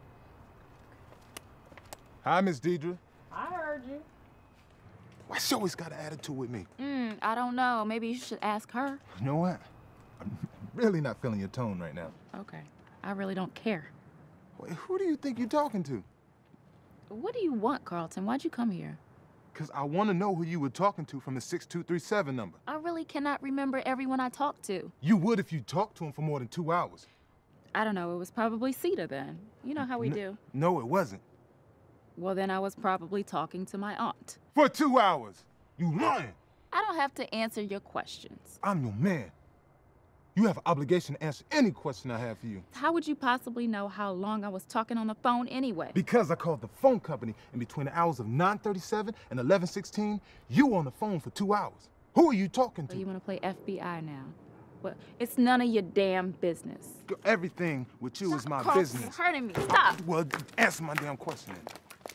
Hi, Miss Deidre. I heard you. Why she always got an attitude with me? I don't know. Maybe you should ask her. You know what? I'm really not feeling your tone right now. Okay. I really don't care. Wait, who do you think you're talking to? What do you want, Carlton? Why'd you come here? Because I want to know who you were talking to from the 6237 number. I really cannot remember everyone I talked to. You would if you talked to him for more than 2 hours. I don't know. It was probably Cedar then. You know how we do. No, it wasn't. Well, then I was probably talking to my aunt. For 2 hours. You lying. I don't have to answer your questions. I'm your man. You have an obligation to answer any question I have for you. How would you possibly know how long I was talking on the phone anyway? Because I called the phone company, and between the hours of 9:37 and 11:16, you were on the phone for 2 hours. Who are you talking to? So you want to play FBI now? Well, it's none of your damn business. Everything with you is my Carlton, business. You're hurting me. Stop. Well, answer my damn question then.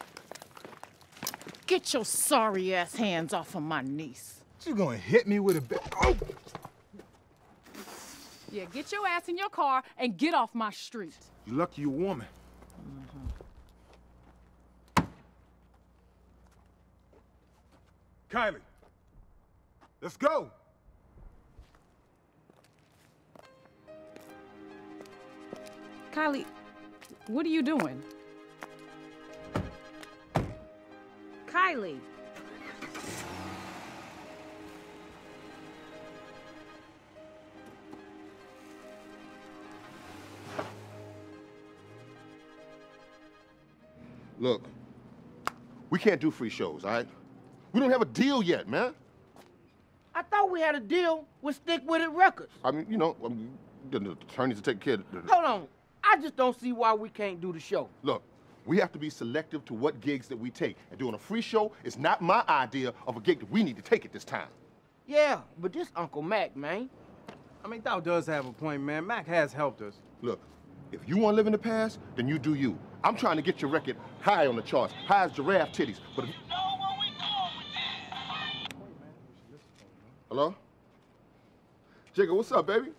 Get your sorry ass hands off of my niece. You gonna hit me with a bat? Oh! Yeah, get your ass in your car and get off my street. You lucky you're a woman. Kylie, let's go. Kylie, what are you doing? Kylie. Look, we can't do free shows, all right? We don't have a deal yet, man. I thought we had a deal with Stick With It Records. I mean, you know, the attorneys are taking care of Hold on. I just don't see why we can't do the show. Look, we have to be selective to what gigs that we take. And doing a free show is not my idea of a gig that we need to take at this time. Yeah, but this Uncle Mac, man. I mean, Thou does have a point, man. Mac has helped us. Look, if you want to live in the past, then you do you. I'm trying to get your record high on the charts, high as giraffe titties. But if... Hello? Jigga, what's up, baby?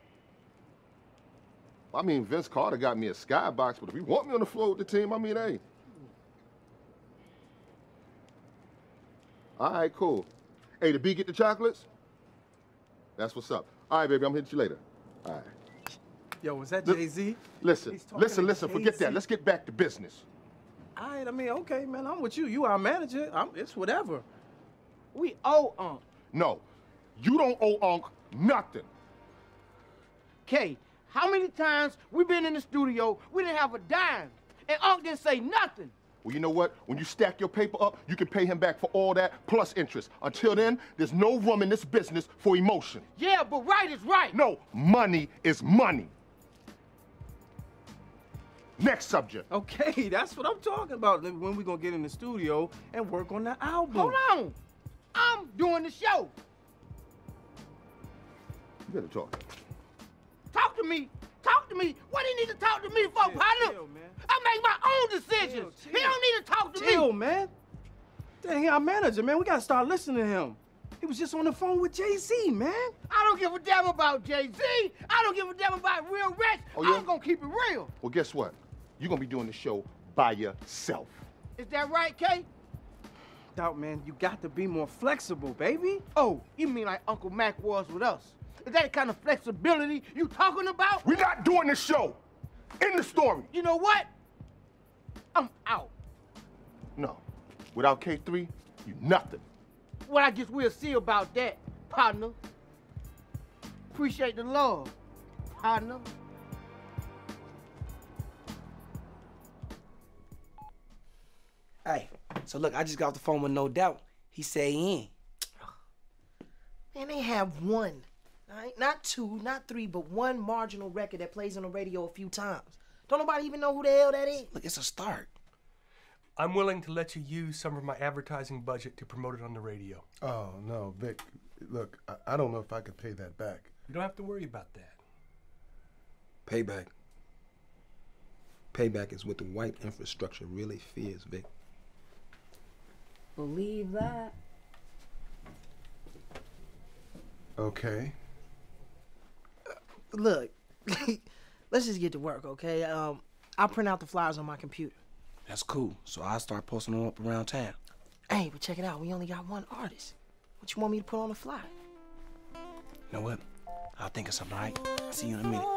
I mean, Vince Carter got me a skybox, but if you want me on the floor with the team, I mean, hey. All right, cool. Hey, the B get the chocolates? That's what's up. All right, baby, I'm hitting you later. All right. Yo, was that Jay-Z? Listen, listen, forget that. Let's get back to business. All right, I mean, okay, man, I'm with you. You our manager. It's whatever. We owe Unc. No, you don't owe Unc nothing. Kay, how many times we been in the studio, we didn't have a dime, and Unc didn't say nothing. Well, you know what? When you stack your paper up, you can pay him back for all that plus interest. Until then, there's no room in this business for emotion. Yeah, but right is right. No, money is money. Next subject. Okay, that's what I'm talking about. When we gonna get in the studio and work on the album. Hold on. I'm doing the show. You better talk. Talk to me. Talk to me. What do you need to talk to me for, partner? I make my own decisions. He don't need to talk to me. Chill, man. Dang, he our manager, man. We gotta start listening to him. He was just on the phone with Jay-Z, man. I don't give a damn about Jay-Z. I don't give a damn about Real Rich. Oh, yeah? I'm gonna keep it real. Well, guess what? You're gonna be doing the show by yourself. Is that right, Kay? Doubt, man, you got to be more flexible, baby. Oh, you mean like Uncle Mac was with us? Is that the kind of flexibility you talking about? We're not doing this show. End the story. You know what? I'm out. No. Without K3, you nothing. Well, I guess we'll see about that, partner. Appreciate the love, partner. Hey, so look, I just got off the phone with No Doubt. He said he in. Man, they have one, all right? Not two, not three, but one marginal record that plays on the radio a few times. Don't nobody even know who the hell that is. Look, it's a start. I'm willing to let you use some of my advertising budget to promote it on the radio. Oh, no, Vic. Look, I don't know if I could pay that back. You don't have to worry about that. Payback. Payback is what the white infrastructure really fears, Vic. Believe that. Okay. Look, let's just get to work, okay? I'll print out the flyers on my computer. That's cool. So I'll start posting them up around town. Hey, but check it out. We only got one artist. What you want me to put on the flyer? You know what? I'll think of something, all right? I'll see you in a minute.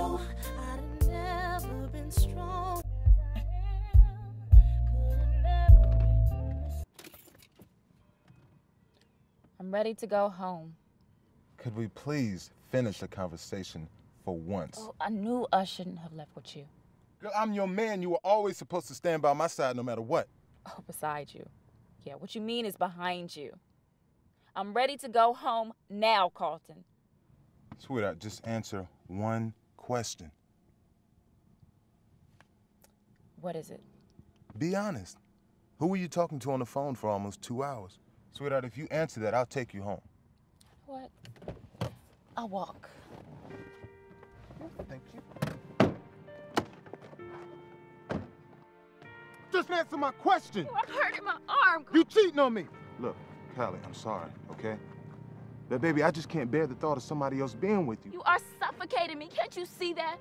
I'm ready to go home. Could we please finish the conversation for once? Oh, I knew I shouldn't have left with you. Girl, I'm your man. You were always supposed to stand by my side no matter what. Oh, beside you. Yeah, what you mean is behind you. I'm ready to go home now, Carlton. Sweetheart, just answer one question. What is it? Be honest. Who were you talking to on the phone for almost 2 hours? Sweetheart, if you answer that, I'll take you home. What? I'll walk. Thank you. Just answer my question. I'm hurting my arm. You cheating on me. Look, Callie, I'm sorry, okay? But baby, I just can't bear the thought of somebody else being with you. You are suffocating me. Can't you see that?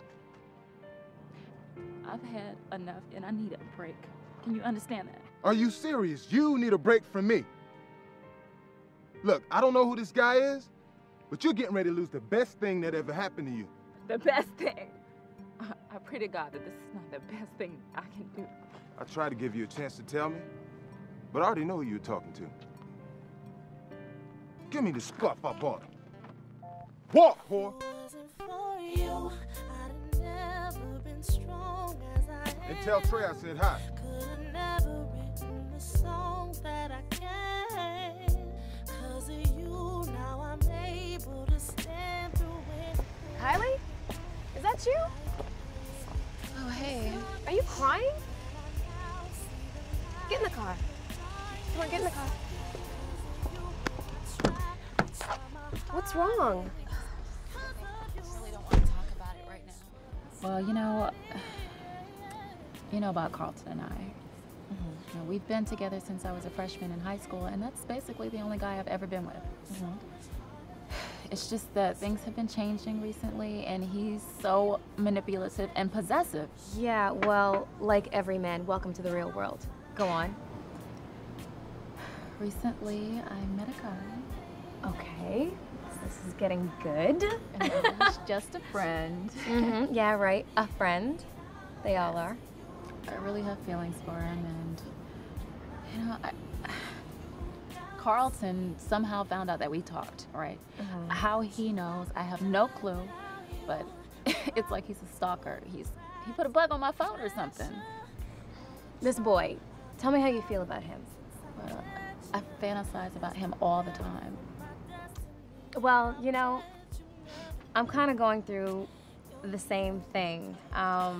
I've had enough and I need a break. Can you understand that? Are you serious? You need a break from me. Look, I don't know who this guy is, but you're getting ready to lose the best thing that ever happened to you. The best thing. I pray to God that this is not the best thing I can do. I tried to give you a chance to tell me, but I already know who you're talking to. Give me the scarf I bought. Walk, whore! And tell Trey I said hi. Kylie? Is that you? Oh, hey. Are you crying? Get in the car. Come on, get in the car. What's wrong? I just really don't want to talk about it right now. Well, you know about Carlton and I. You know, we've been together since I was a freshman in high school, and that's basically the only guy I've ever been with. It's just that things have been changing recently, and he's so manipulative and possessive. Yeah, well, like every man, welcome to the real world. Go on. Recently, I met a guy. Okay, so this is getting good. And I was just a friend. Yeah, right, a friend. They all are. I really have feelings for him, and Carlton somehow found out that we talked, right? How he knows, I have no clue, but it's like he's a stalker. He put a bug on my phone or something. This boy, tell me how you feel about him. Well, I fantasize about him all the time. Well, I'm kind of going through the same thing. I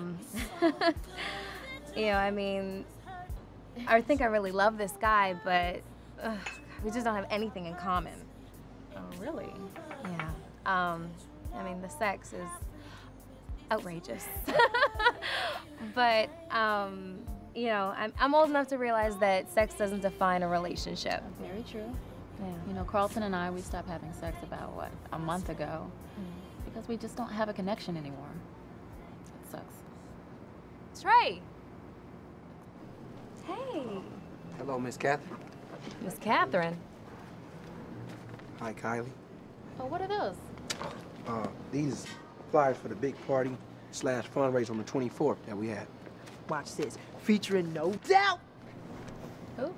think I really love this guy, but we just don't have anything in common. Oh, really? Yeah. The sex is outrageous. But, I'm old enough to realize that sex doesn't define a relationship. Very true. Yeah. Carlton and I, we stopped having sex about, a month ago? Because we just don't have a connection anymore. It sucks. Trey! Hey! Hello, Miss Catherine. Miss Catherine? Hi, Kylie. Oh, what are those? These flyers for the big party / fundraiser on the 24th that we had. Watch this. Featuring No Doubt. Who?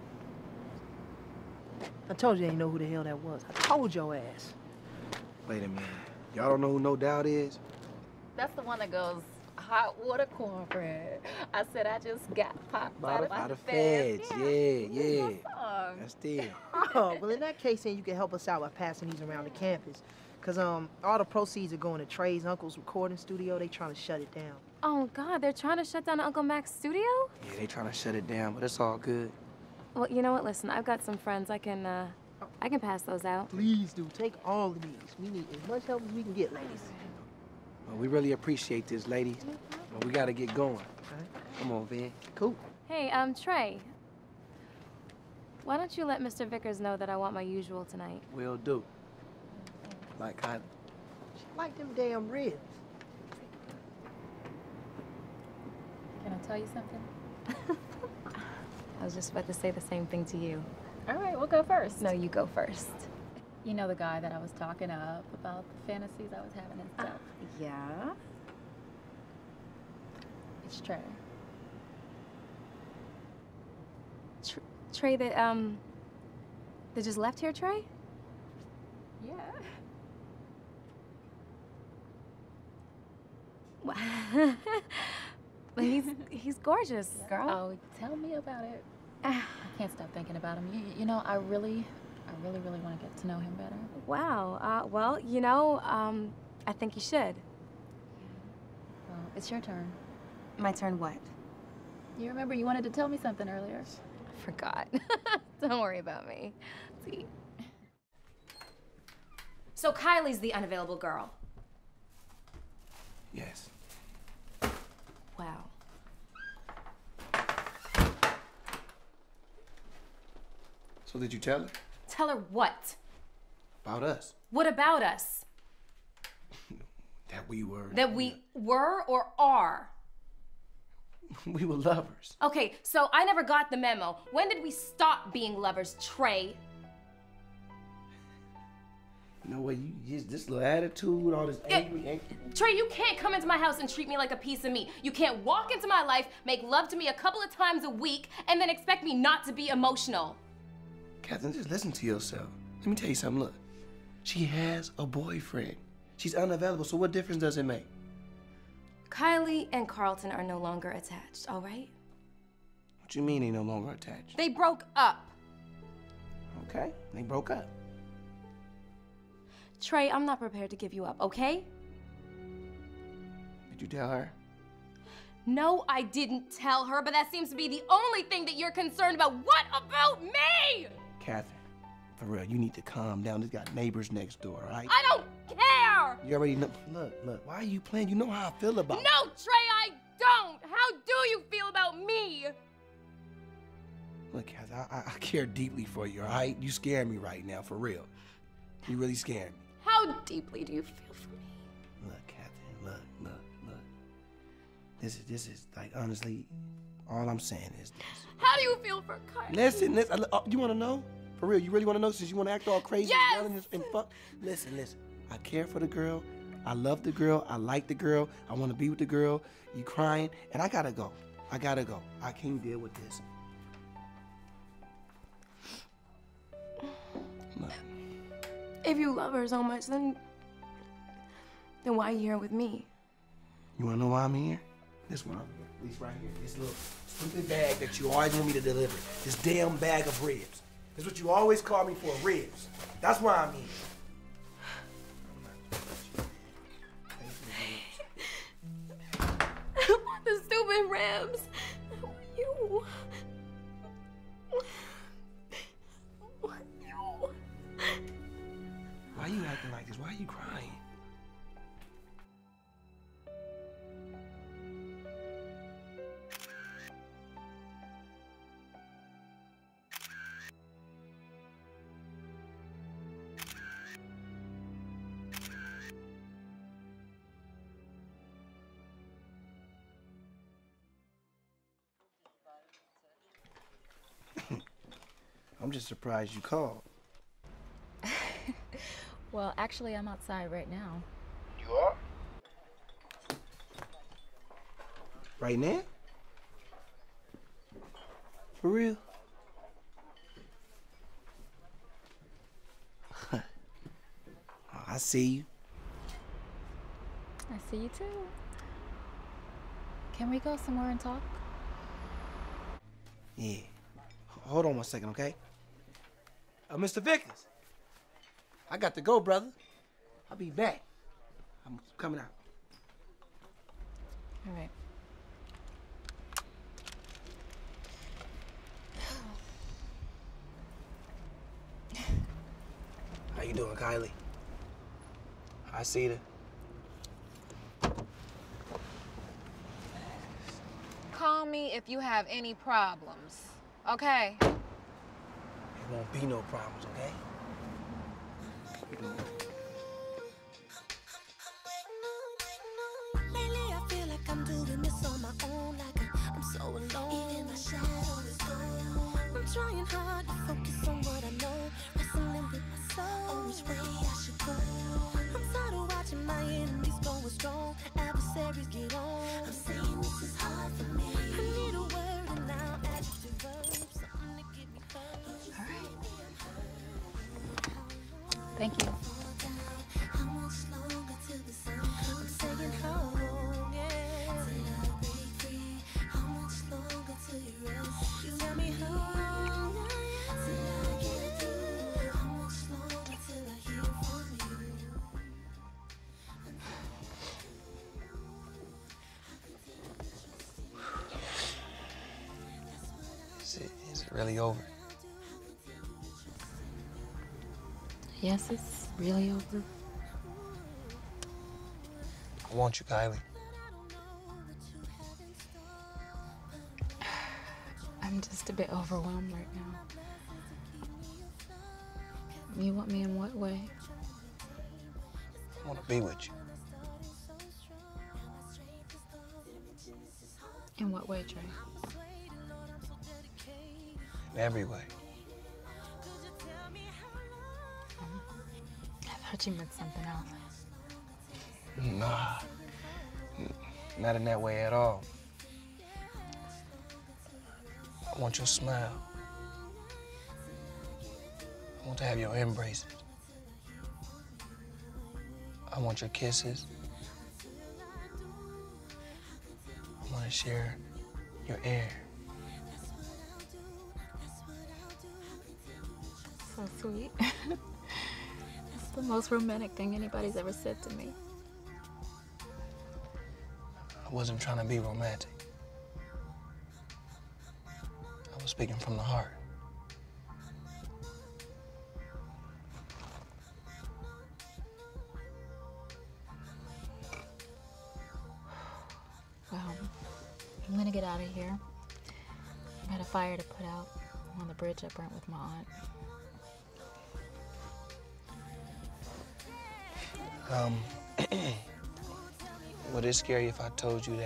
I told you I didn't know who the hell that was. I told your ass. Wait a minute. Y'all don't know who No Doubt is? That's the one that goes, hot water cornbread. I said I just got popped by the feds. Yeah. That's them. Oh, well, in that case, then you can help us out by passing these around the campus. Because all the proceeds are going to Trey's uncle's recording studio. They trying to shut it down. Oh, God, they're trying to shut down Uncle Mac's studio? Yeah, they trying to shut it down, but it's all good. Well, you know what? Listen, I've got some friends. I can pass those out. Please do. Take all of these. We need as much help as we can get, ladies. Well, we really appreciate this, ladies. But we got to get going. Come on, Van. Cool. Hey, Trey. Why don't you let Mr. Vickers know that I want my usual tonight? Will do. Like Kylie. She like them damn ribs. tell you something? I was just about to say the same thing to you. All right, we'll go first. No, you go first. You know the guy that I was talking up about the fantasies I was having and stuff? Yeah? It's Trey. Trey that just left here, Trey? Yeah. But he's gorgeous, girl. Oh, tell me about it. I can't stop thinking about him. You know, I really want to get to know him better. Wow. Well, you know, I think you should. Well, it's your turn. My turn what? You remember you wanted to tell me something earlier? I forgot. Don't worry about me. Let's see. So Kylie's the unavailable girl. Yes. Wow. So did you tell her? Tell her what? About us. What about us? That we were. That we were or are? We were lovers. Okay, so I never got the memo. When did we stop being lovers, Trey? You know what? This little attitude, all this angry. Trey, you can't come into my house and treat me like a piece of meat. You can't walk into my life, make love to me a couple of times a week, and then expect me not to be emotional. Catherine, just listen to yourself. Let me tell you something. Look, she has a boyfriend. She's unavailable, so what difference does it make? Kylie and Carlton are no longer attached, all right? What you mean they no longer attached? They broke up. Okay, they broke up. Trey, I'm not prepared to give you up, okay? Did you tell her? No, I didn't tell her, but that seems to be the only thing that you're concerned about. What about me? Catherine, for real, you need to calm down. There's got neighbors next door, all right? I don't care! You already know. Look, why are you playing? You know how I feel about it. No, Trey, I don't! How do you feel about me? Look, Catherine, I care deeply for you, all right? You scare me right now, for real. You really scare me. How deeply do you feel for me? Look, Catherine, look. This is like, honestly, all I'm saying is this. How do you feel for Kylie? Listen, you want to know? For real, you really want to know since you want to act all crazy Yes! and fuck? Listen. I care for the girl. I love the girl. I like the girl. I want to be with the girl. You crying, and I gotta go. I can't deal with this. Look. If you love her so much, then why are you here with me? You want to know why I'm here? This one, at least right here. This little stupid bag that you always want me to deliver. This damn bag of ribs. That's what you always call me for, ribs. That's why I'm here. I want the stupid ribs. I want you. I want you. Why are you acting like this? Why are you crying? I'm just surprised you called. Well, actually, I'm outside right now. You are? Right now? For real? Oh, I see you. I see you too. Can we go somewhere and talk? Yeah. Hold on one second, okay? Mr. Vickers. I got to go, brother. I'll be back. I'm coming out. All right. How you doing, Kylie? I see her. Call me if you have any problems, okay? There won't be no problems, okay? Lately I feel like I'm doing this on my own, like so alone. Even my shadow is gone. I'm trying hard to focus on what I know. Wrestling with my soul, on which way I should go. I'm tired of watching my enemies going strong. Adversaries get on. I'm saying this is hard for me. I need a word and now adjective verb. Something to give me hope. All right. Thank you. How much longer till the sun comes? I'm saying how long, yeah. Till I break free. How much longer till you rest? You got me hung, yeah. Till I get through. How much longer till I hear from you? Is it really over? Yes, it's really over. I want you, Kylie. I'm just a bit overwhelmed right now. You want me in what way? I want to be with you. In what way, Trey? In every way. I thought you meant something else. Nah. Not in that way at all. I want your smile. I want to have your embraces. I want your kisses. I want to share your air. So sweet. It's the most romantic thing anybody's ever said to me. I wasn't trying to be romantic. I was speaking from the heart. Well, I'm gonna get out of here. I got a fire to put out on the bridge I burnt with my aunt. Would it scare you if I told you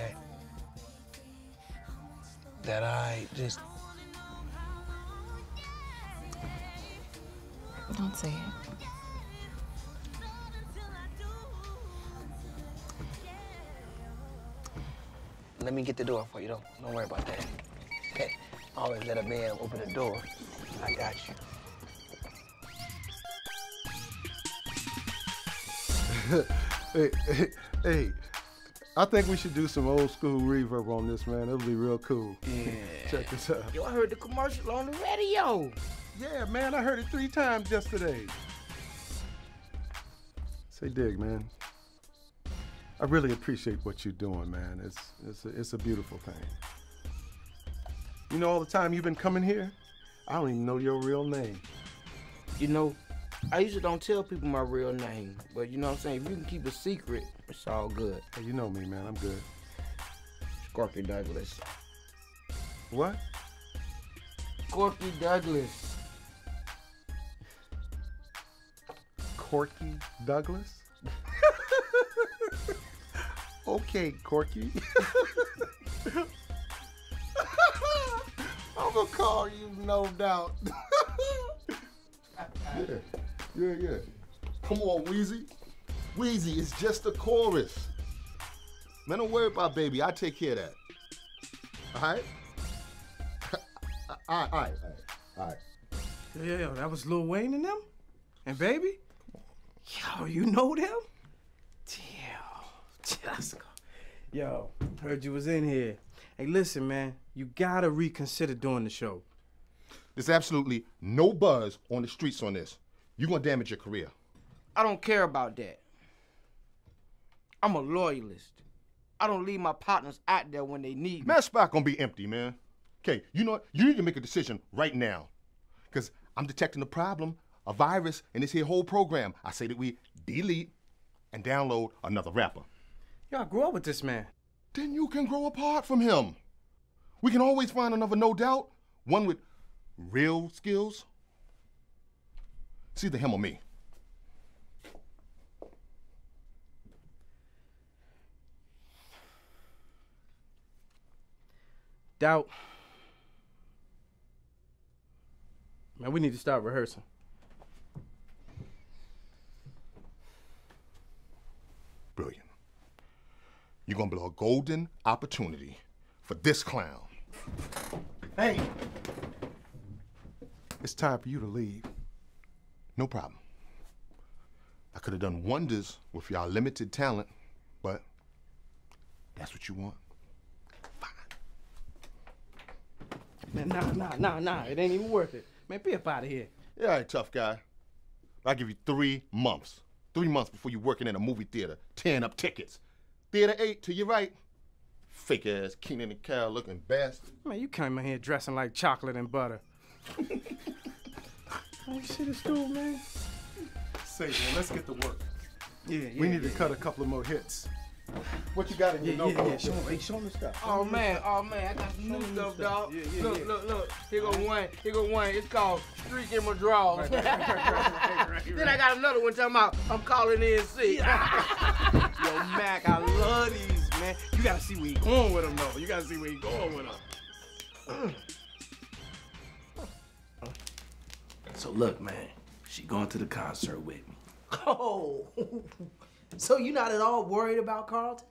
that I just... Don't say it. Let me get the door for you, don't worry about that. Okay. Always let a man open the door. I got you. Hey, I think we should do some old school reverb on this, man. It'll be real cool. Yeah. Check this out. Yo, I heard the commercial on the radio. Yeah, man, I heard it 3 times yesterday. Say, Dig, man. I really appreciate what you're doing, man. It's a beautiful thing. You know, all the time you've been coming here, I don't even know your real name. You know, I usually don't tell people my real name, but you know what I'm saying? If you can keep a secret, it's all good. Hey, you know me, man. I'm good. Corky Douglas. What? Corky Douglas. Corky Douglas? Okay, Corky. I'm gonna call you, no doubt. Yeah. Come on, Weezy. Weezy, it's just a chorus. Man, don't worry about baby. I take care of that. All right. Yo, that was Lil Wayne and them? And Baby? Yo, you know them? Jessica. Yo, heard you was in here. Hey, listen, man, you gotta reconsider doing the show. There's absolutely no buzz on the streets on this. You're gonna damage your career. I don't care about that. I'm a loyalist. I don't leave my partners out there when they need me. Man, spot gonna be empty, man. Okay, you know what? You need to make a decision right now. Because I'm detecting a problem, a virus, in this here whole program. I say that we delete and download another rapper. Yo, I grew up with this man. Then you can grow apart from him. We can always find another No Doubt, one with real skills. It's either him or me. Doubt. Man, we need to start rehearsing. Brilliant. You're gonna blow a golden opportunity for this clown. Hey! It's time for you to leave. No problem. I could have done wonders with your limited talent, but that's what you want. Man, nah. It ain't even worth it. Man, be up out of here. Yeah, all right, tough guy. I'll give you 3 months. 3 months before you're working in a movie theater, tearing up tickets. Theater 8 to your right. Fake ass Keenan and Kel looking bastard. Man, you came in here dressing like chocolate and butter. Oh, you see this dude, man? Say, man, let's get to work. Yeah. We need to cut a couple of more hits. What you got in your notebook? Yeah. Show me the stuff. Oh man, I got some new stuff, dog. Look. Here go one. It's called Streak in My Drawers. Then I got another one talking about I'm calling in sick. Yo, Mac, I love these, man. You gotta see where he going with them, though. You gotta see where he going with them. So look, man, she going to the concert with me. Oh, so you're not at all worried about Carlton?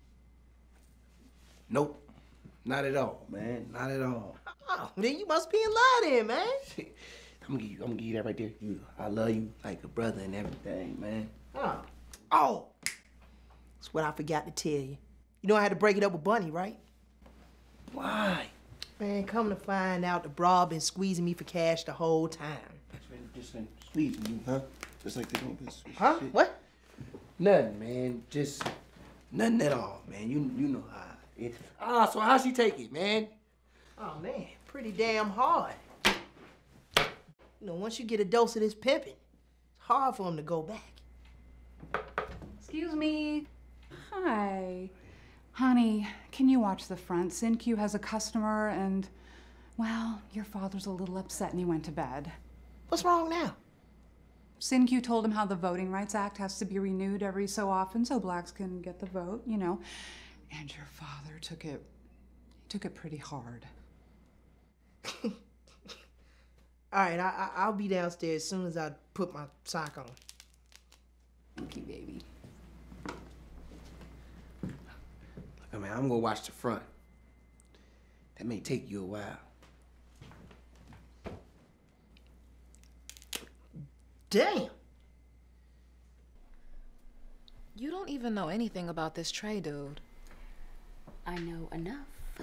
Nope, not at all, man, not at all. Oh, then you must be in love then, man. I'm gonna give you that right there. I love you like a brother and everything, man. Oh, that's what I forgot to tell you. You know I had to break it up with Bunny, right? Why? Man, come to find out, the bra been squeezing me for cash the whole time. Just ain't squeezing you, huh? Just like they don't this Huh? shit. What? Nothing, man. Just nothing at all, man. You know how it. So how she take it, man? Oh, man, pretty damn hard. You know, once you get a dose of this pimping, it's hard for him to go back. Excuse me. Hi. Honey, can you watch the front? SynQ has a customer and, well, your father's a little upset and he went to bed. What's wrong now? SynQ told him how the Voting Rights Act has to be renewed every so often so blacks can get the vote, you know. And your father took it pretty hard. All right, I'll be downstairs as soon as I put my sock on. Okay, baby. Look, man, I'm gonna watch the front. That may take you a while. Damn. You don't even know anything about this Trey dude. I know enough.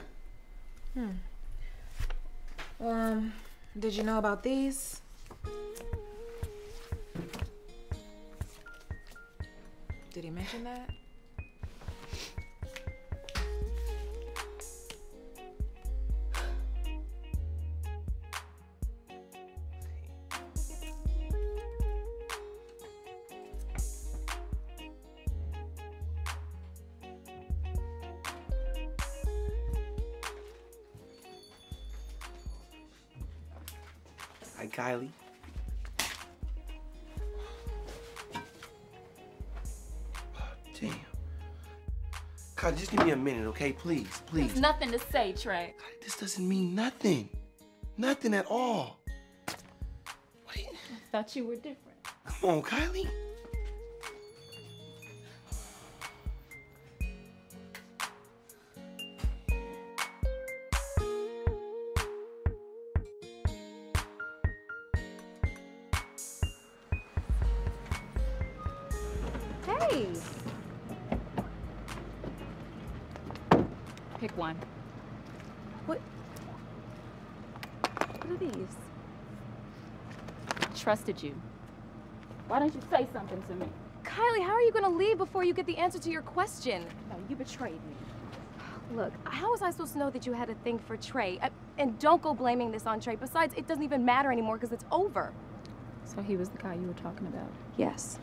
Did you know about these? Did he mention that? Hi, Kylie. Damn. Kylie, just give me a minute, okay? Please. There's nothing to say, Trey. This doesn't mean nothing. Nothing at all. I thought you were different. Come on, Kylie. Hey. Pick one. What are these? I trusted you. Why don't you say something to me? Kylie, how are you gonna leave before you get the answer to your question? No, you betrayed me. Look, how was I supposed to know that you had a thing for Trey? And don't go blaming this on Trey. Besides, it doesn't even matter anymore because it's over. So he was the guy you were talking about? Yes.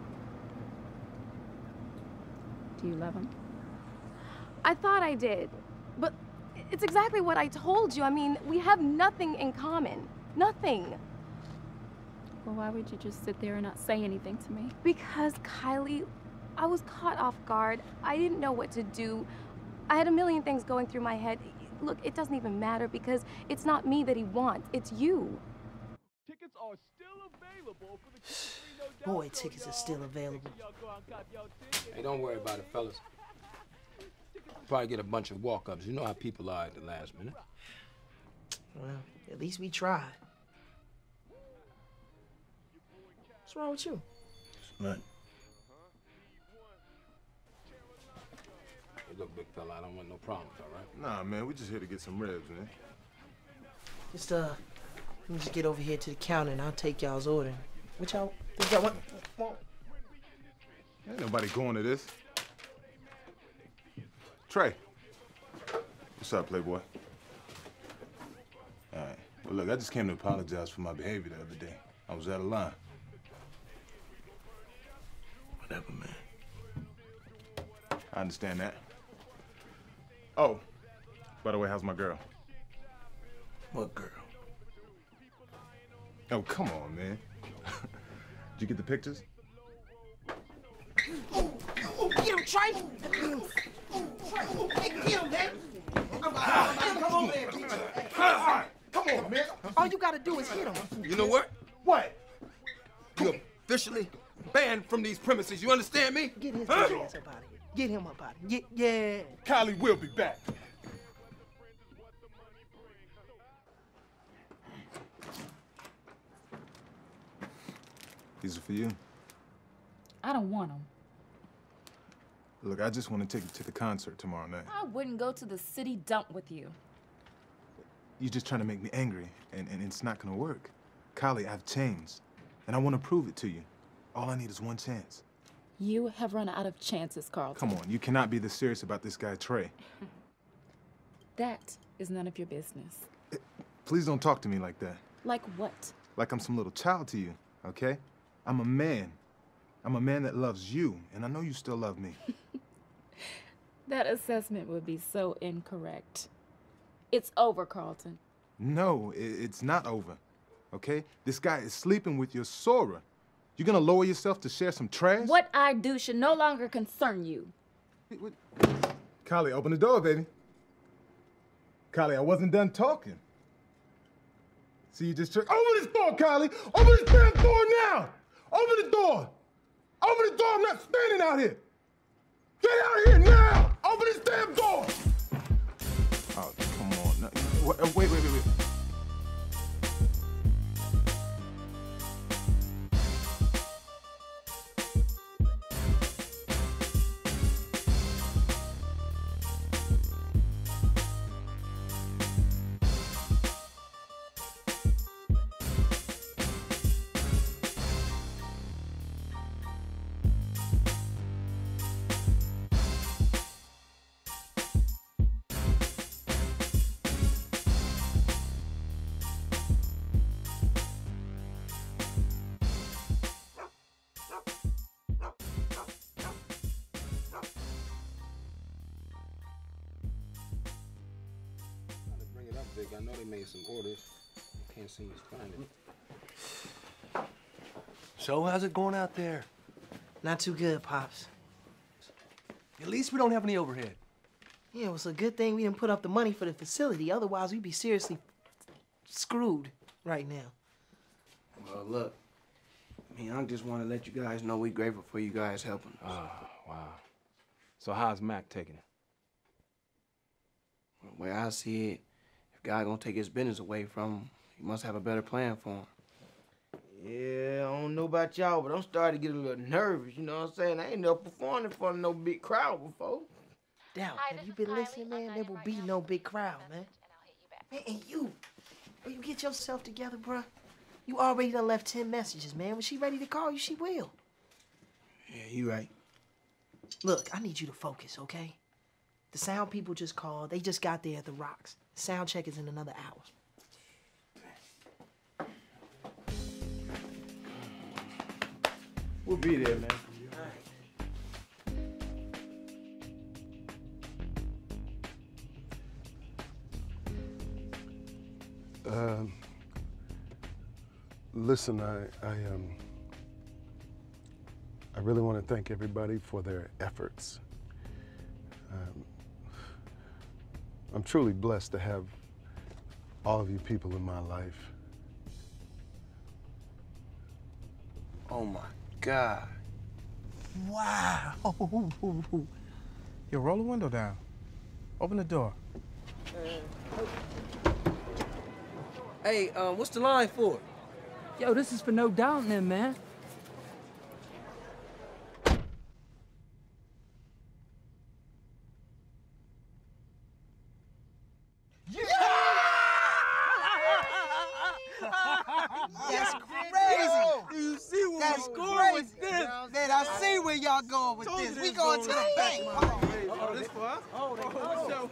Do you love him? I thought I did, but it's exactly what I told you. I mean, we have nothing in common. Nothing. Well, why would you just sit there and not say anything to me? Because, Kylie, I was caught off guard. I didn't know what to do. I had a million things going through my head. Look, it doesn't even matter because it's not me that he wants, it's you. Tickets are still available for the Boy, tickets are still available. Hey, don't worry about it, fellas. Probably get a bunch of walk-ups. You know how people are at the last minute. Well, at least we tried. What's wrong with you? Nothing. Hey, look, big fella, I don't want no problems, all right? Nah, man, we just here to get some ribs, man. Just, let me just get over here to the counter and I'll take y'all's order. What y'all want? Ain't nobody going to this. Trey. What's up, Playboy? All right. Well, look, I just came to apologize for my behavior the other day. I was out of line. Whatever, man. I understand that. Oh, by the way, how's my girl? What girl? Oh, come on, man. Did you get the pictures? Get him, Trey! Get him! Get him, man! Come on, man. Come on, man. All you gotta do is hit him. You know what? What? You're officially banned from these premises. You understand me? Get his ass up out of here. Get him up out of here. Yeah. Kylie will be back. These are for you. I don't want them. Look, I just want to take you to the concert tomorrow night. I wouldn't go to the city dump with you. You're just trying to make me angry, and it's not gonna work. Kylie, I've changed, and I want to prove it to you. All I need is one chance. You have run out of chances, Carlton. Come on, you cannot be this serious about this guy, Trey. That is none of your business. Please don't talk to me like that. Like what? Like I'm some little child to you, okay? I'm a man. I'm a man that loves you, and I know you still love me. That assessment would be so incorrect. It's over, Carlton. No, it's not over, okay? This guy is sleeping with your Sora. You gonna lower yourself to share some trash? What I do should no longer concern you. Kylie, open the door, baby. Kylie, I wasn't done talking. See, you just open this door, Kylie! Open this damn door now! Open the door! Open the door! I'm not standing out here! Get out of here now! Open this damn door! Oh, come on. No, wait. Vic, I know they made some orders. Can't seem to find it. So, how's it going out there? Not too good, Pops. At least we don't have any overhead. Yeah, it was a good thing we didn't put up the money for the facility. Otherwise, we'd be seriously screwed right now. Well, look, I mean, I just want to let you guys know we're grateful for you guys helping us. Oh, wow. So how's Mac taking it? Well, the way I see it, if God gonna take his business away from him, he must have a better plan for him. Yeah, I don't know about y'all, but I'm starting to get a little nervous, you know what I'm saying? I ain't never performed in front of no big crowd before. Doubt, have you been listening, man? There will be no big crowd, man. Man, and you, will you get yourself together, bruh? You already done left 10 messages, man. When she ready to call you, she will. Yeah, you right. Look, I need you to focus, okay? The sound people just called. They just got there at the Rocks. Sound check is in another hour. We'll be there, man. Listen, I really want to thank everybody for their efforts. I'm truly blessed to have all of you people in my life. Oh my God. Wow. Yo, roll the window down. Open the door. Hey, what's the line for? Yo, this is for No Doubt in them, man. That's crazy. You see where that's crazy. With this? Man, I see where y'all going with this. We going to the bank. Oh, this for us? Oh, what's up?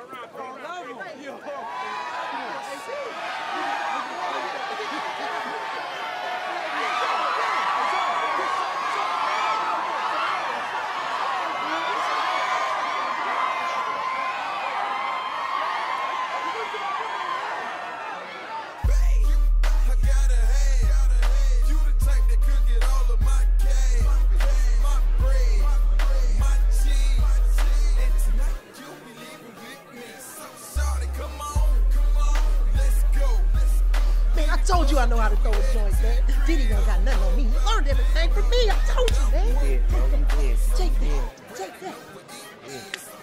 I told you I know how to throw a joint, man. Diddy don't got nothing on me. He learned everything from me. I told you, man. You did, bro. You did. Take that. Take that. Yeah.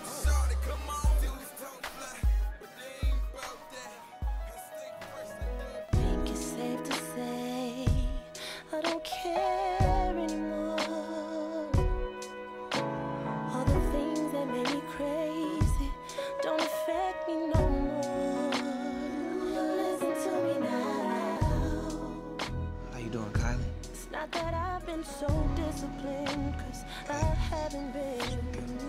Think it's safe to say I don't care anymore. All the things that made me crazy don't affect me no more. Listen to me now. How you doing, Kylie? It's not that I've been so disciplined, 'cause I haven't been.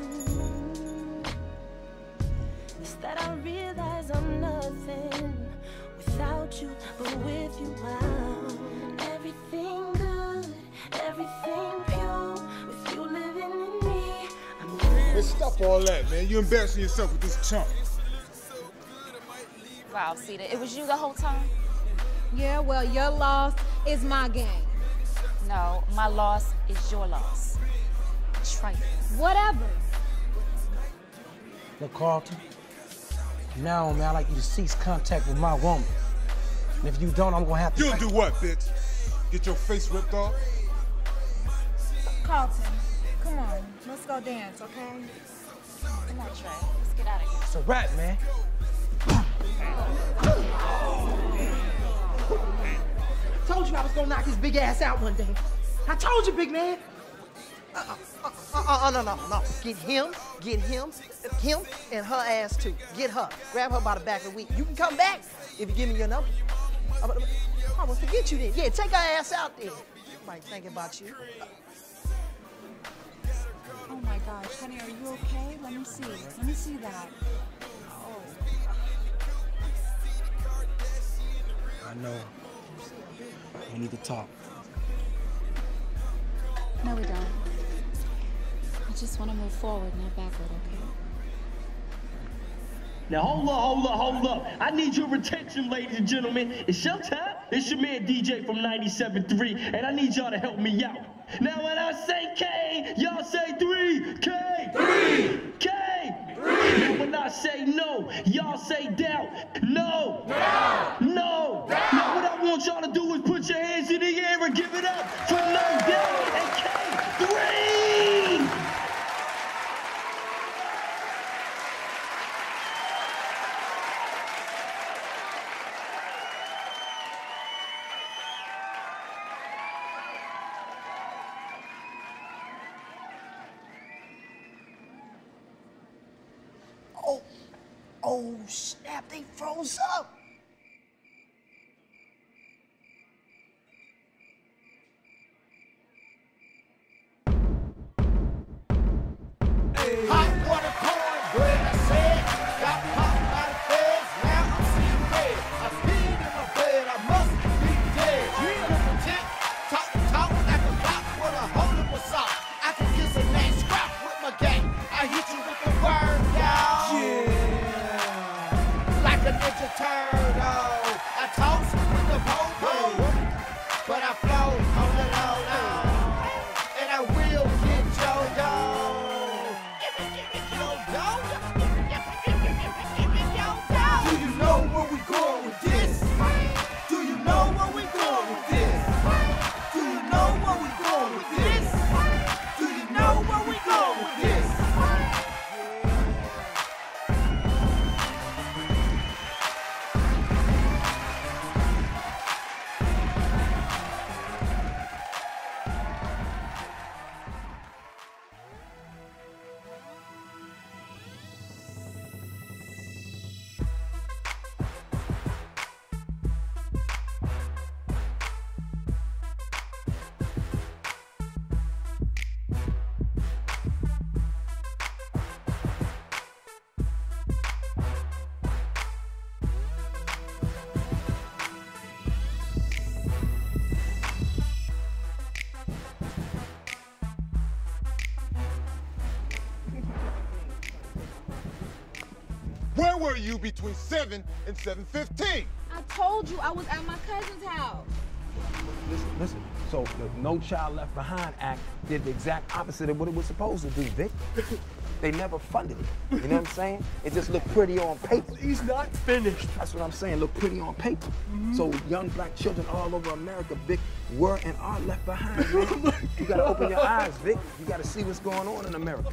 It's that I realize I'm nothing without you, but with you I'm everything good, everything pure. With you living in me, I'm Hey, stop all that, man. You're embarrassing yourself with this chump. Wow, Cedar, it was you the whole time? Yeah, well, your loss is my gain. No, my loss is your loss. Trifle. Whatever. Look, Carlton, from now on, man, I'd like you to cease contact with my woman. And if you don't, I'm gonna have to... You'll do what, bitch? Get your face ripped off? Carlton, come on. Let's go dance, okay? Come on, Trey. Let's get out of here. It's a wrap, man. I told you I was gonna knock his big ass out one day. I told you, big man. No. Get him, and her ass too. Get her. Grab her by the back of the week. You can come back if you give me your number. I will forget you then. Yeah, take her ass out there. Nobody thinking about you. Oh my gosh, honey, are you okay? Let me see. Let me see that. Oh. I know. We need to talk. No, we don't. I just want to move forward, not backward, okay? Now hold up. I need your attention, ladies and gentlemen. It's showtime. It's your man DJ from 97.3, and I need y'all to help me out. Now when I say K, y'all say 3. K! 3! K! 3! Now when I say no, y'all say doubt. No! Doubt! No! Doubt! Now what I want y'all to do is put your hands in the air and give it up for No Doubt and K! 3! Oh, snap, they froze up. Hot water cornbread, I said. Got popped by the feds, now I'm seeing red. I peed in my bed, I must be dead. Tick, talk like a cop with a hole in my sock. I can get some that scrap with my gang. I hit you with the word, y'all. Yeah. Like a ninja turn. were you between 7 and 7:15? I told you I was at my cousin's house. Listen. So the No Child Left Behind Act did the exact opposite of what it was supposed to do, Vic. They never funded it. You know what I'm saying? It just looked pretty on paper. He's not finished. That's what I'm saying. Look pretty on paper. So young black children all over America, Vic, were and are left behind, man. You gotta open your eyes, Vic. You gotta see what's going on in America.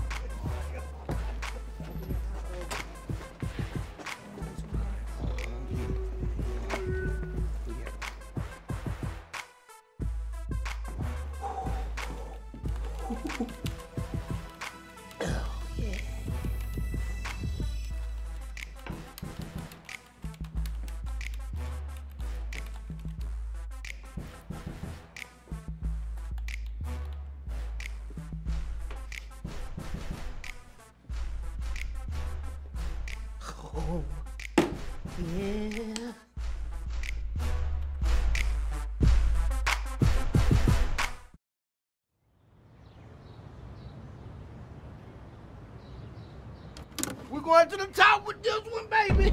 Oh, yeah. We're going to the top with this one, baby.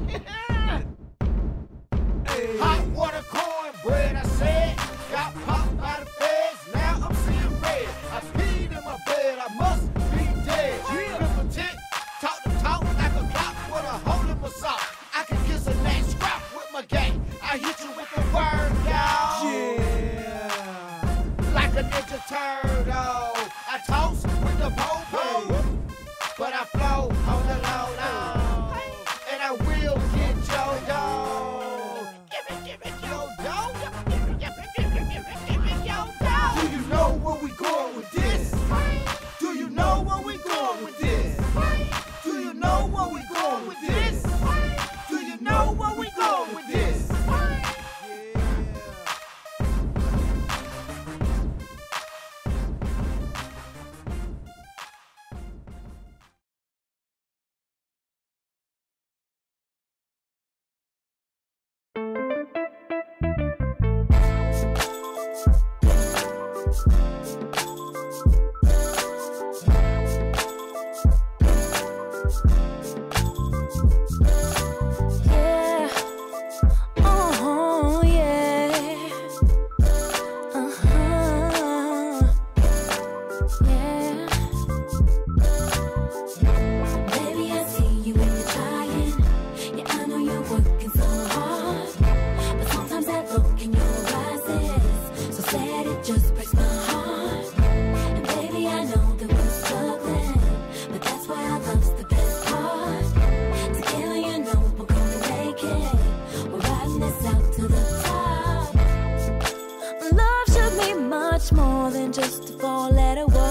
Hey. Hot water, cornbread, I said. Got popped by the feds, now I'm seeing red. I peed in my bed, I must be dead. Triple tick, talk the talk like a clock with a hole in my sock. I can kiss a next scrap with my gang. I hit you with the word, y'all. Yeah. Like a Ninja Turtle. I toss with the po-po. But I flow on the low, low. And I will get your dough. Give it your dough. Give it your dough. Do you know where we going with this? Do you know where we going with this? Do you know where we going with this? Do you know where we going with this? Yeah. Oh, yeah. Yeah. Baby, I see you when you're trying. Yeah, I know you're working so hard. But sometimes that look in your eyes is so sad it just breaks my heart. And baby, I know that we're struggling, but that's why our love's the best part. Together, you know we're gonna make it. We're riding this out to the top. Love should mean much more than just a four-letter word.